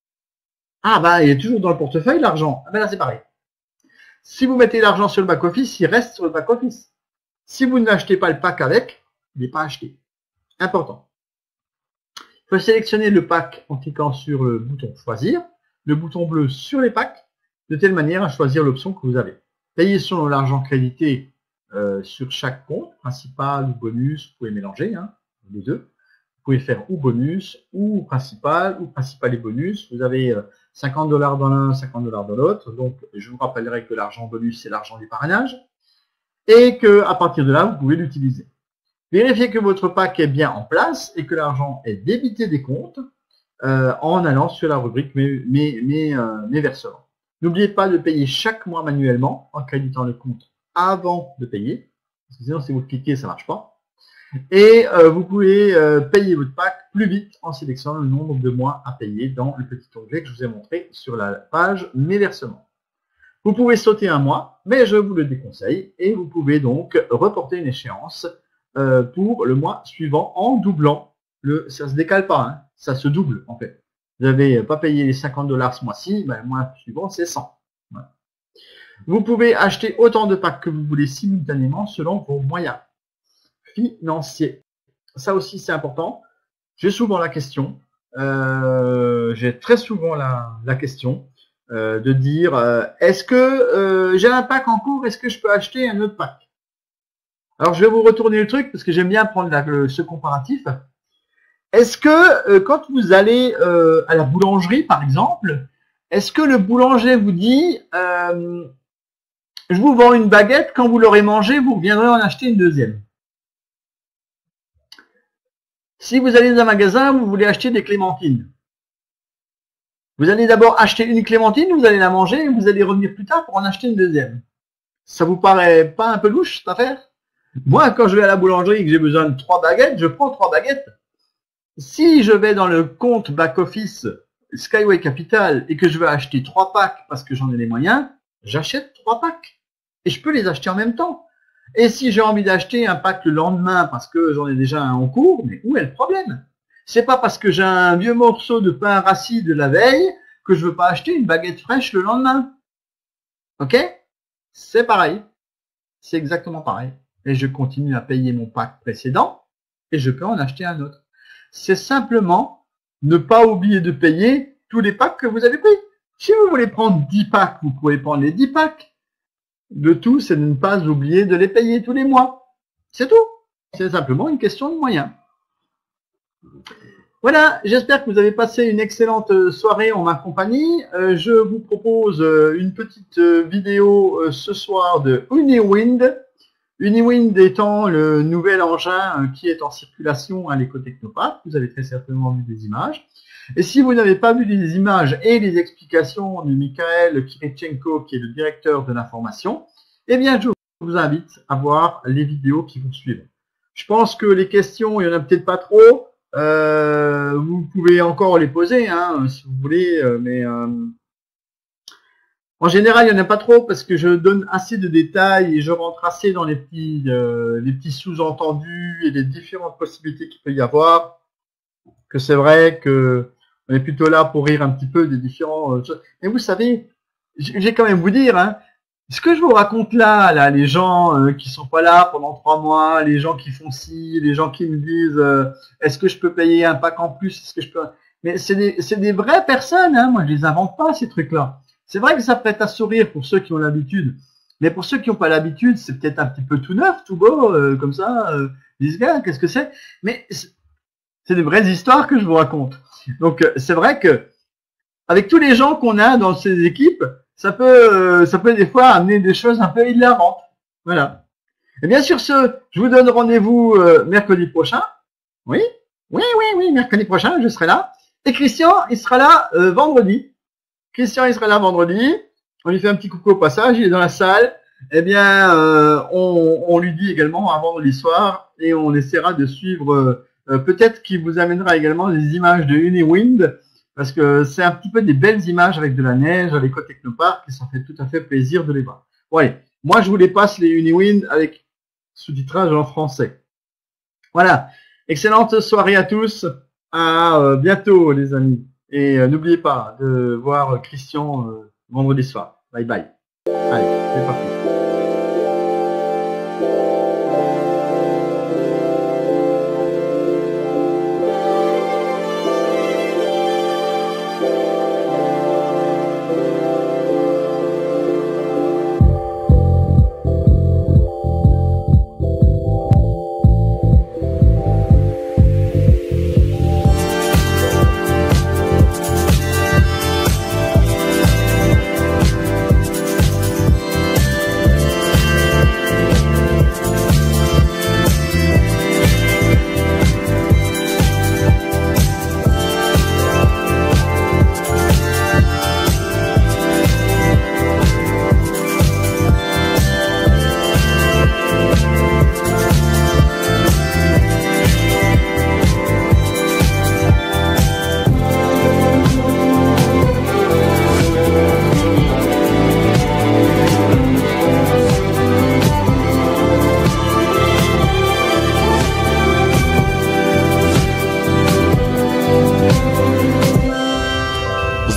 Ah ben, il est toujours dans le portefeuille l'argent. Ah ben là, c'est pareil. Si vous mettez l'argent sur le back-office, il reste sur le back-office. Si vous n'achetez pas le pack avec, il n'est pas acheté. Important. Il faut sélectionner le pack en cliquant sur le bouton choisir, le bouton bleu sur les packs, de telle manière à choisir l'option que vous avez. Payez selon l'argent crédité sur chaque compte, principal ou bonus, vous pouvez mélanger les deux. Vous pouvez faire ou bonus, ou principal et bonus. Vous avez 50 $ dans l'un, 50 $ dans l'autre. Donc, je vous rappellerai que l'argent bonus, c'est l'argent du parrainage. Et que à partir de là, vous pouvez l'utiliser. Vérifiez que votre pack est bien en place et que l'argent est débité des comptes en allant sur la rubrique mes versements. N'oubliez pas de payer chaque mois manuellement en créditant le compte avant de payer. Parce que sinon, si vous cliquez, ça ne marche pas. Et vous pouvez payer votre pack plus vite en sélectionnant le nombre de mois à payer dans le petit onglet que je vous ai montré sur la page Mes versements. Vous pouvez sauter un mois, mais je vous le déconseille. Et vous pouvez donc reporter une échéance pour le mois suivant en doublant. Ça ne se décale pas, hein, ça se double en fait. Vous n'avez pas payé les 50 $ ce mois-ci, ben, le mois suivant c'est 100. Voilà. Vous pouvez acheter autant de packs que vous voulez simultanément selon vos moyens financiers. Ça aussi c'est important. J'ai souvent la question, j'ai très souvent la question de dire est-ce que j'ai un pack en cours, est-ce que je peux acheter un autre pack? Alors je vais vous retourner le truc parce que j'aime bien prendre ce comparatif. Est-ce que quand vous allez à la boulangerie par exemple, est-ce que le boulanger vous dit je vous vends une baguette, quand vous l'aurez mangée, vous viendrez en acheter une deuxième? Si vous allez dans un magasin, vous voulez acheter des clémentines. Vous allez d'abord acheter une clémentine, vous allez la manger et vous allez revenir plus tard pour en acheter une deuxième. Ça vous paraît pas un peu louche cette affaire? Moi, quand je vais à la boulangerie et que j'ai besoin de 3 baguettes, je prends 3 baguettes. Si je vais dans le compte back-office Skyway Capital et que je veux acheter 3 packs parce que j'en ai les moyens, j'achète 3 packs. Et je peux les acheter en même temps. Et si j'ai envie d'acheter un pack le lendemain parce que j'en ai déjà un en cours, mais où est le problème? C'est pas parce que j'ai un vieux morceau de pain rassis de la veille que je veux pas acheter une baguette fraîche le lendemain. Ok? C'est pareil. C'est exactement pareil. Et je continue à payer mon pack précédent et je peux en acheter un autre. C'est simplement ne pas oublier de payer tous les packs que vous avez pris. Si vous voulez prendre 10 packs, vous pouvez prendre les 10 packs. Le tout, c'est de ne pas oublier de les payer tous les mois. C'est tout. C'est simplement une question de moyens. Voilà, j'espère que vous avez passé une excellente soirée en ma compagnie. Je vous propose une petite vidéo ce soir de Uniwind. Uniwind étant le nouvel engin qui est en circulation à l'Éco-Technopark. Vous avez très certainement vu des images. Et si vous n'avez pas vu les images et les explications de Mikhail Kiritchenko, qui est le directeur de l'information, eh bien, je vous invite à voir les vidéos qui vont suivre. Je pense que les questions, il n'y en a peut-être pas trop. Vous pouvez encore les poser, hein, si vous voulez, mais en général, il n'y en a pas trop parce que je donne assez de détails et je rentre assez dans les petits sous-entendus et les différentes possibilités qu'il peut y avoir, que c'est vrai que on est plutôt là pour rire un petit peu des différents choses. Mais vous savez, j'ai quand même vous dire, hein, ce que je vous raconte là, les gens qui sont pas là pendant 3 mois, les gens qui font ci, les gens qui me disent est-ce que je peux payer un pack en plus, est-ce que je peux... Mais c'est des vraies personnes, hein, moi je les invente pas ces trucs-là. C'est vrai que ça prête à sourire pour ceux qui ont l'habitude, mais pour ceux qui n'ont pas l'habitude, c'est peut-être un petit peu tout neuf, tout beau, comme ça, disent gars, qu'est-ce que c'est? Mais c'est des vraies histoires que je vous raconte. Donc c'est vrai que avec tous les gens qu'on a dans ces équipes, ça peut des fois amener des choses un peu hilarantes. Voilà. Et bien sur ce, je vous donne rendez-vous mercredi prochain. Oui, mercredi prochain, je serai là. Et Christian, il sera là vendredi. Christian, il sera là vendredi. On lui fait un petit coucou au passage, il est dans la salle. Eh bien, on lui dit également un vendredi soir et on essaiera de suivre... peut-être qu'il vous amènera également des images de Uniwind, parce que c'est un petit peu des belles images avec de la neige à l'Éco-Technopark et ça fait tout à fait plaisir de les voir. Bon, allez, moi je vous les passe les Uniwind avec sous-titrage en français. Voilà, excellente soirée à tous, à bientôt les amis. Et n'oubliez pas de voir Christian vendredi soir. Bye bye. Allez, c'est parti.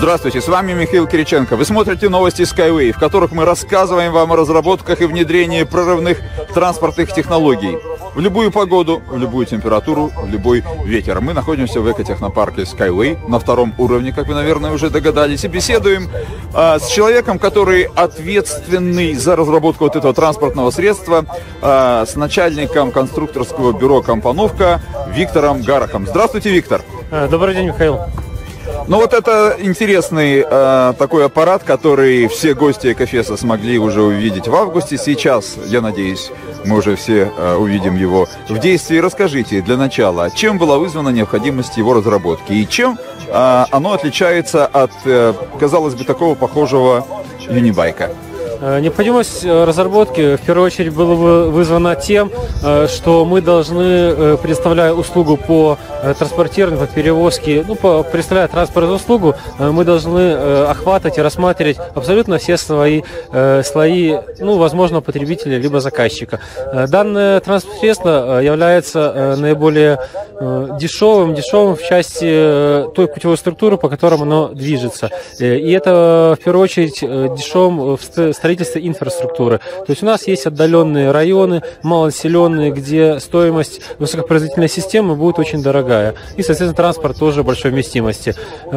Здравствуйте, с вами Михаил Кириченко. Вы смотрите новости Skyway, в которых мы рассказываем вам о разработках и внедрении прорывных транспортных технологий. В любую погоду, в любую температуру, в любой ветер. Мы находимся в экотехнопарке Skyway на 2-м уровне, как вы, наверное, уже догадались, и беседуем с человеком, который ответственный за разработку вот этого транспортного средства, с начальником конструкторского бюро «Компоновка» Виктором Гарахом. Здравствуйте, Виктор. Добрый день, Михаил. Ну вот это интересный такой аппарат, который все гости Экофеста смогли уже увидеть в августе. Сейчас, я надеюсь, мы уже все увидим его в действии. Расскажите для начала, чем была вызвана необходимость его разработки и чем оно отличается от, казалось бы, такого похожего юнибайка? Необходимость разработки в первую очередь была вызвана тем, что мы должны, предоставляя услугу по транспортированию, по перевозке, предоставляя транспортную услугу, мы должны охватывать и рассматривать абсолютно все слои, возможно, потребителя либо заказчика. Данное транспортное средство является наиболее дешевым в части той путевой структуры, по которой оно движется. И это в первую очередь дешевым в строительстве инфраструктуры. То есть у нас есть отдаленные районы, малонаселенные, где стоимость высокопроизводительной системы будет очень дорогая. И, соответственно, транспорт тоже большой вместимости.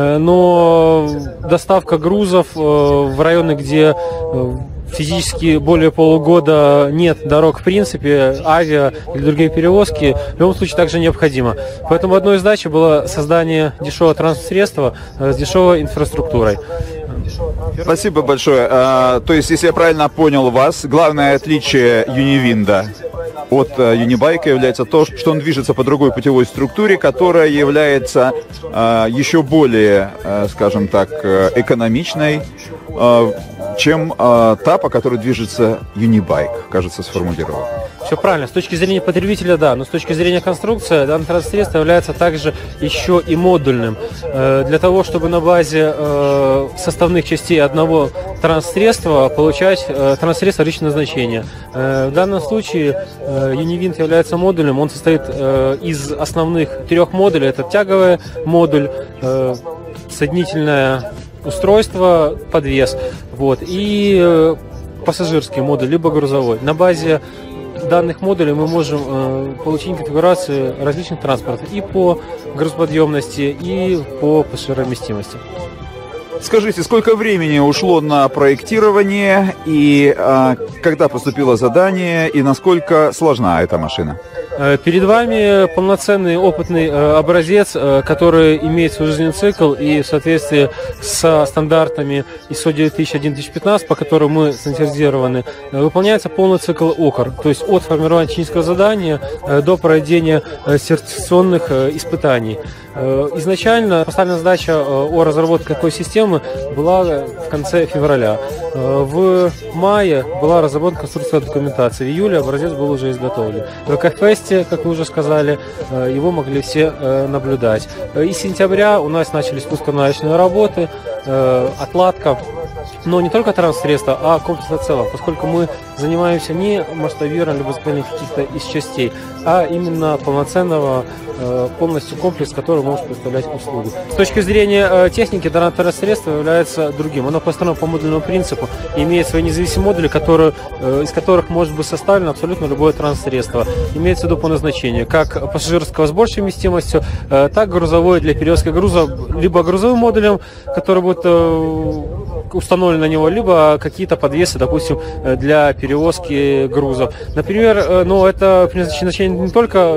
Но доставка грузов в районы, где физически более полугода нет дорог в принципе, авиа или другие перевозки, в любом случае также необходимо. Поэтому одной из задач было создание дешевого транспортного средства с дешевой инфраструктурой. Спасибо большое. То есть, если я правильно понял вас, главное отличие Юнивинда от юнибайка является то, что он движется по другой путевой структуре, которая является еще более, скажем так, экономичной, чем та, по которой движется юнибайк, кажется, сформулировал. Все правильно. С точки зрения потребителя, да, но с точки зрения конструкции, данное транспортное средство является также еще и модульным. Для того, чтобы на базе составных частей одного транспортсредства получать транспортсредство личного назначения. В данном случае Юнивинт является модулем, он состоит из основных 3 модулей. Это тяговый модуль, соединительное устройство, подвес, и пассажирский модуль, либо грузовой. На базе данных модулей мы можем получить конфигурацию различных транспортов и по грузоподъемности, и по пассажировместимости. Скажите, сколько времени ушло на проектирование, и когда поступило задание, и насколько сложна эта машина? Перед вами полноценный опытный образец, который имеет свой жизненный цикл и в соответствии со стандартами ISO 9001-2015, по которым мы стандартизированы, выполняется полный цикл ОКР, то есть от формирования технического задания до проведения сертификационных испытаний. Изначально поставлена задача о разработке такой системы была в конце февраля. В мае была разработана конструкторская документация. В июле образец был уже изготовлен. В Экофесте, как вы уже сказали, его могли все наблюдать. Из сентября у нас начались пусконаладочные работы, отладка. Но не только транспортсредства, а комплексно целом, поскольку мы занимаемся не масштабированием либо закупкой каких-то из частей, а именно полноценного полностью комплекс, который может представлять услугу. С точки зрения техники, данное транспортсредство является другим. Оно построено по модульному принципу, имеет свои независимые модули, из которых может быть составлено абсолютно любое транспортсредство. Имеется в виду по назначению, как пассажирского с большей вместимостью, так грузовое для перевозки груза, либо грузовым модулем, который будет установлен на него, либо какие-то подвесы, допустим, для перевозки грузов. Например, это предназначение не только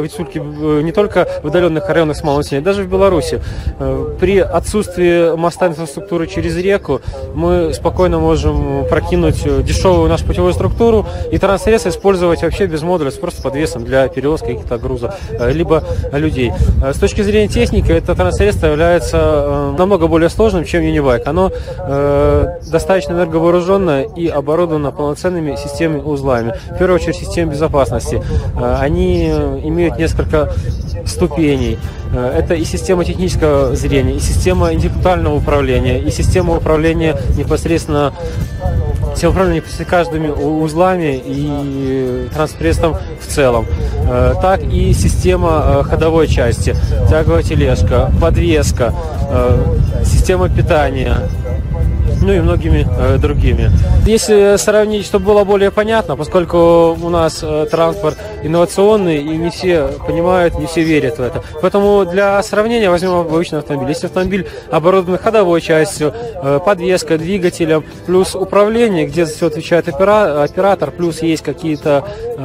в отдаленных районах с малым населением, даже в Беларуси. При отсутствии моста инфраструктуры через реку мы спокойно можем прокинуть дешевую нашу путевую структуру и транспортсредство использовать вообще без модуля, с просто подвесом для перевозки каких-то грузов, либо людей. С точки зрения техники, это транспортсредство является намного более сложным, чем юнибайк. Оно достаточно энерговооруженное и оборудовано полноценными системами узлами. В первую очередь системы безопасности. Они имеют несколько ступеней. Это и система технического зрения, и система интеллектуального управления, и система управления непосредственно система управления каждыми узлами и транспрессом в целом, так и система ходовой части, тяговая тележка, подвеска, система питания, ну и многими другими. Если сравнить, чтобы было более понятно, поскольку у нас транспорт инновационный, и не все понимают, не все верят в это. Поэтому для сравнения возьмем обычный автомобиль. Если автомобиль оборудован ходовой частью, подвеской, двигателем, плюс управление, где за все отвечает оператор, плюс есть какие-то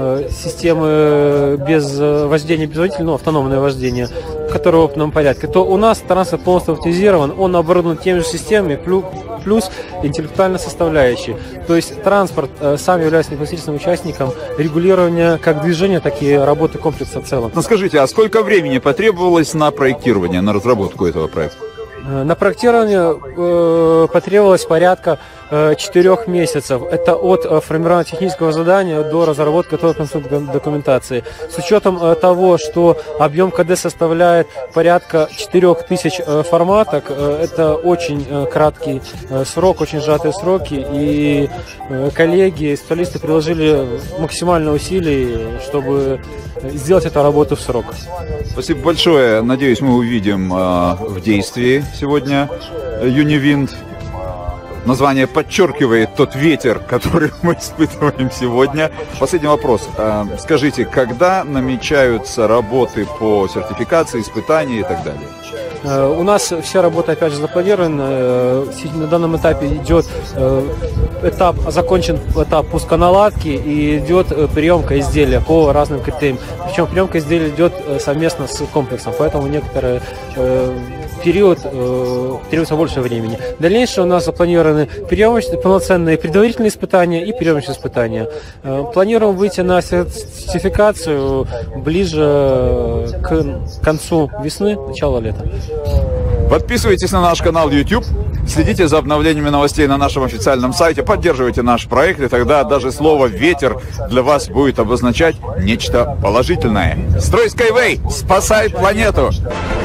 системы без вождения, без водителя, ну, автономное вождение, которые в опытном порядке, то у нас транспорт полностью автоматизирован, он оборудован теми же системами, плюс интеллектуальной составляющей. То есть транспорт сам является непосредственным участником регулирования как движения, так и работы комплекса в целом. Ну, скажите, а сколько времени потребовалось на проектирование, на разработку этого проекта? На проектирование потребовалось порядка 4 месяцев. Это от формирования технического задания до разработки готовой конструкторской документации. С учетом того, что объем КД составляет порядка 4000 форматок, это очень краткий срок, очень сжатые сроки, и коллеги, специалисты приложили максимально усилий, чтобы сделать эту работу в срок. Спасибо большое. Надеюсь, мы увидим в действии сегодня Uniwind. Название подчеркивает тот ветер, который мы испытываем сегодня. Последний вопрос. Скажите, когда намечаются работы по сертификации, испытания и так далее? У нас вся работа, опять же, запланирована. На данном этапе идет закончен этап пусконаладки и идет приемка изделия по разным критериям. Причем приемка изделия идет совместно с комплексом, поэтому некоторые период требуется больше времени. Дальнейшее у нас запланированы полноценные предварительные испытания и приемочные испытания. Планируем выйти на сертификацию ближе к концу весны, начало лета. Подписывайтесь на наш канал YouTube, следите за обновлениями новостей на нашем официальном сайте, поддерживайте наш проект, и тогда даже слово «ветер» для вас будет обозначать нечто положительное. Строй Skyway! Спасай планету!